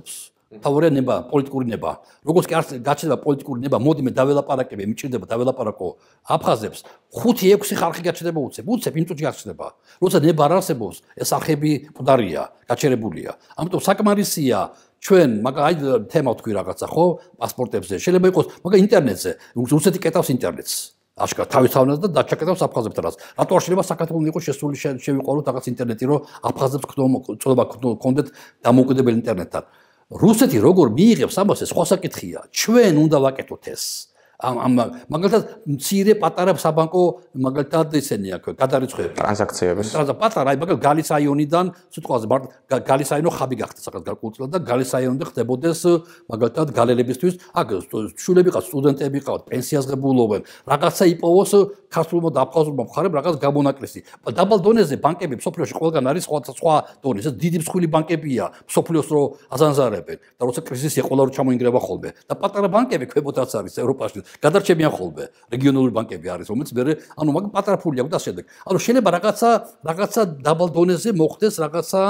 თავია ნება, პოლიტიკური ნება. როგორც კი არ გაჩნდება პოლიტიკური ნება, მოდიმე დაველაპარაკები, მიჭირდება დაველაპარაკო აფხაზებს, 5-6 ხალხი გაჩნდება უცებ იმ წუთში გაჩნდება. როცა ნება არ არსებობს, ეს არხები მკვდარია, გაჩერებულია. ამიტომ საკმარისია ჩვენ აი თემა თქვი რაღაცა ხო, პასპორტებზე. შეიძლება იყოს, მაგრამ ინტერნეტზე, რუსეთი კეთავს ინტერნეტს. აშკარად თავის თავს და დაჩაკეთავს აფხაზებთანაც. რატო არ შეიძლება საქართველოს იყოს შესული შევიყოლოთ რაღაც ინტერნეტი, რომ აფხაზებს წოდება კონდეთ დამოუკიდებელ ინტერნეტთან. რუსეთი როგორ მიიღებს ამას ეს სხვა საკითხია. ჩვენ უნდა ვაკეთოთ ეს. მაგალითად მცირე პატარა საბანკო მაგალითად ისენი აქვს გადარიცხვები ტრანზაქციების პატარა აი მაგალითად გალის რაიონიდან სიტყვაზე გალის რაიონო ხაბი გახდა საკაც გარკვეულწილად და გალის რაიონიდან ხდებოდეს მაგალითად გალელებისთვის აქ შულები ყავთ სტუდენტები ყავთ პენსიას ღებულობენ რაღაცა იპოვოს ქართულმა და აფხაზურმა მხარემ რაღაც გამონაკლისი დაბალ დონეზე ბანკები მსოფლიოში ყველგან არის სხვა დონის ეს დიდი მსხვილი ბანკებია მსოფლიოს რო აზანზარებენ და როცა კრიზისია ყველა რო ჩამოინგრევა ხოლმე და პატარა ბანკები ქვემოთაც არის ევროპაში გადარჩებიან ხოლმე რეგიონული ბანკები არის რომელიც მე ანუ მაგ პატარა ფული აქვს და შემდეგ ანუ შეიძლება რაღაცა დაბალ დონეზე მოხდეს რაღაცა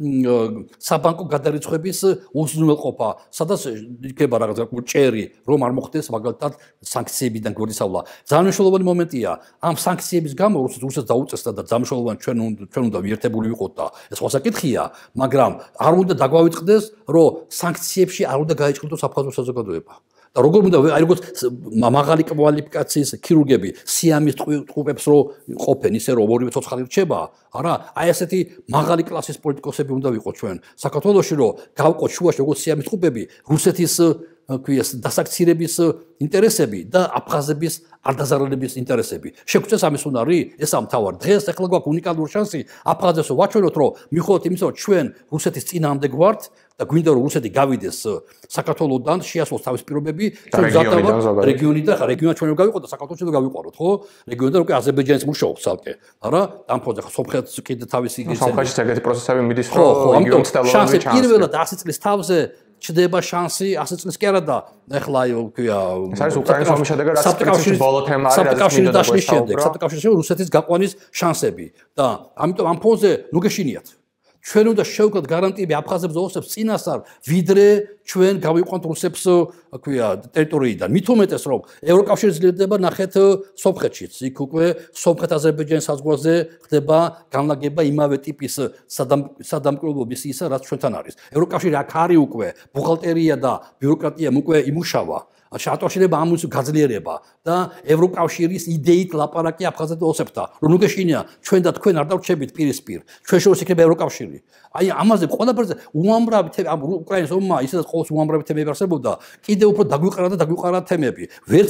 საბანკო გადარიცხვების უზრუნველყოფა სადაც იქნება რაღაცა ჭერი რომ არ მოხდეს მაგალითად სანქციებიდან გვერდისავლა ძალიან მნიშვნელოვანი მომენტია ამ სანქციების გამო რუსეთს დაუწესდა და ძალიან მნიშვნელოვანი ჩვენ უნდა მიერთებული ვიყოთ და ეს სხვა საკითხია მაგრამ არ უნდა დაგვავიწყდეს რომ სანქციებში არ უნდა გაიჭრიდოს აფხაზურ საზოგადოება და როგორ უნდა აი როგორც მაღალი კვალიფიკაციის ქირურგები სიამის ტყუპებს რო ყოფენ ისე რომ ორივე ცოცხალი რჩება არა აი ესეთი მაღალი კლასის პოლიტიკოსები უნდა ვიყოთ ჩვენ საქართველოში რომ გავყოთ შუაში როგორც სიამის ტყუპები რუსეთის ქვია დასაქცირების ინტერესები და აფხაზების არდაზარალების ინტერესები შეგვწეს ამის უნარი ეს ამთავარ დღეს ახლა გვაქვს უნიკალური შანსი აფხაზებს ვაჩვენოთ რომ მიხოთ იმის რომ ჩვენ რუსეთის წინააღმდეგ ვართ და გვინდა რომ რუსეთი გავიდეს საქართველოსთან შეასრულოს თავის პირობები ჩვენ ზატავართ რეგიონიდან ხა რეგიონად ჩვენ გავიყოთ და საქართველოში და გავიყვაროთ ხო რეგიონიდან უკვე აზერბაიჯანის მუშაობს ცალკე არა დამფოზე ხა სომხეთს კიდე თავისი იგივე სომხეთში ეგეთი პროცესები მიდის რომ რეგიონს შანსი პირველად 100 წლის თავზე ჩდება შანსი 100 წლის კი არა და ეხლა აი ქვია ეს არის უკრაინის ომის შედეგად რაც პრინციპში ბოლო თემა არის საბჭოთა დაშლის შემდეგ საბჭოთა დაშლის რუსეთის გაყვანის შანსები და ამიტომ ამ ფონზე ნუ გეშინიათ ჩვენ უნდა შევქმნათ გარანტიები აფხაზებს და ოსებს წინასწარ ვიდრე ჩვენ გავიყვანთ რუსებს ქვია ტერიტორიიდან მით უმეტეს რომ ევროკავშირი ძლიერდება ნახეთ სომხეთშიც იქ უკვე სომხეთ-აზერბაიჯანის საზღვარზე ხდება განლაგება იმავე ტიპის სადამკვირვებლობის ისა რაც ჩვენთან არის ევროკავშირი აქ არის უკვე ბუღალტერია და ბიუროკრატიამ უკვე იმუშავა შატოშინება ამის გაძლიერება და ევროკავშირის იდეით ლაპარაკი აფხაზეთ და ოსებთან რომ ნუ გეშინია ჩვენ და თქვენ არ დავრჩებით პირისპირ ჩვენ შორის იქნება ევროკავშირი აი ამაზე ყველაფერზე უამრავი თემები უკრაინის ომმა ისედაც ყოველს უამრავი თემები არსებობდა კიდევ უფრო დაგვიყარა თემები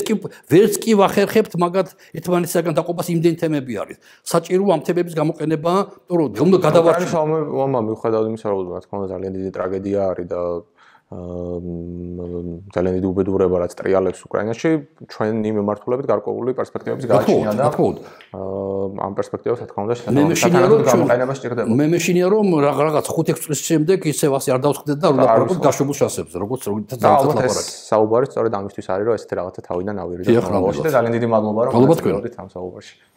ვერც კი ვახერხებთ მაგათ ერთმანეთისაგან დაყოფას იმდენი თემები არის საჭირო ამ თემების გამოყენება რომ უნდა გადავარჩინოთ უკრაინის ომმა მიუხედავად იმისა რომ რა თქმა უნდა ძალიან დიდი ტრაგედია არის და ძალიან დიდი უბედურება რაც ტრიალებს უკრაინაში ჩვენი მიმართულებით გარკვეული პერსპექტივების გააჩნია და ამ პერსპექტივას რა თქმა უნდა შეთანხმებით გამოყენება სჭირდება მე მეშინია რომ რაღაც 5-6 წლის შემდეგ ისევ ასე არ დავსხდეთ და რომ ლაპარაკობთ გაშვებულ შანსებზე როგორც ალბათ ეს საუბარი სწორედ ამისთვის არის რომ ესეთი რაღაცა თავიდან ავირიდოთ და ძალიან დიდი მადლობა რომ მონაწილეობდით ამ საუბარში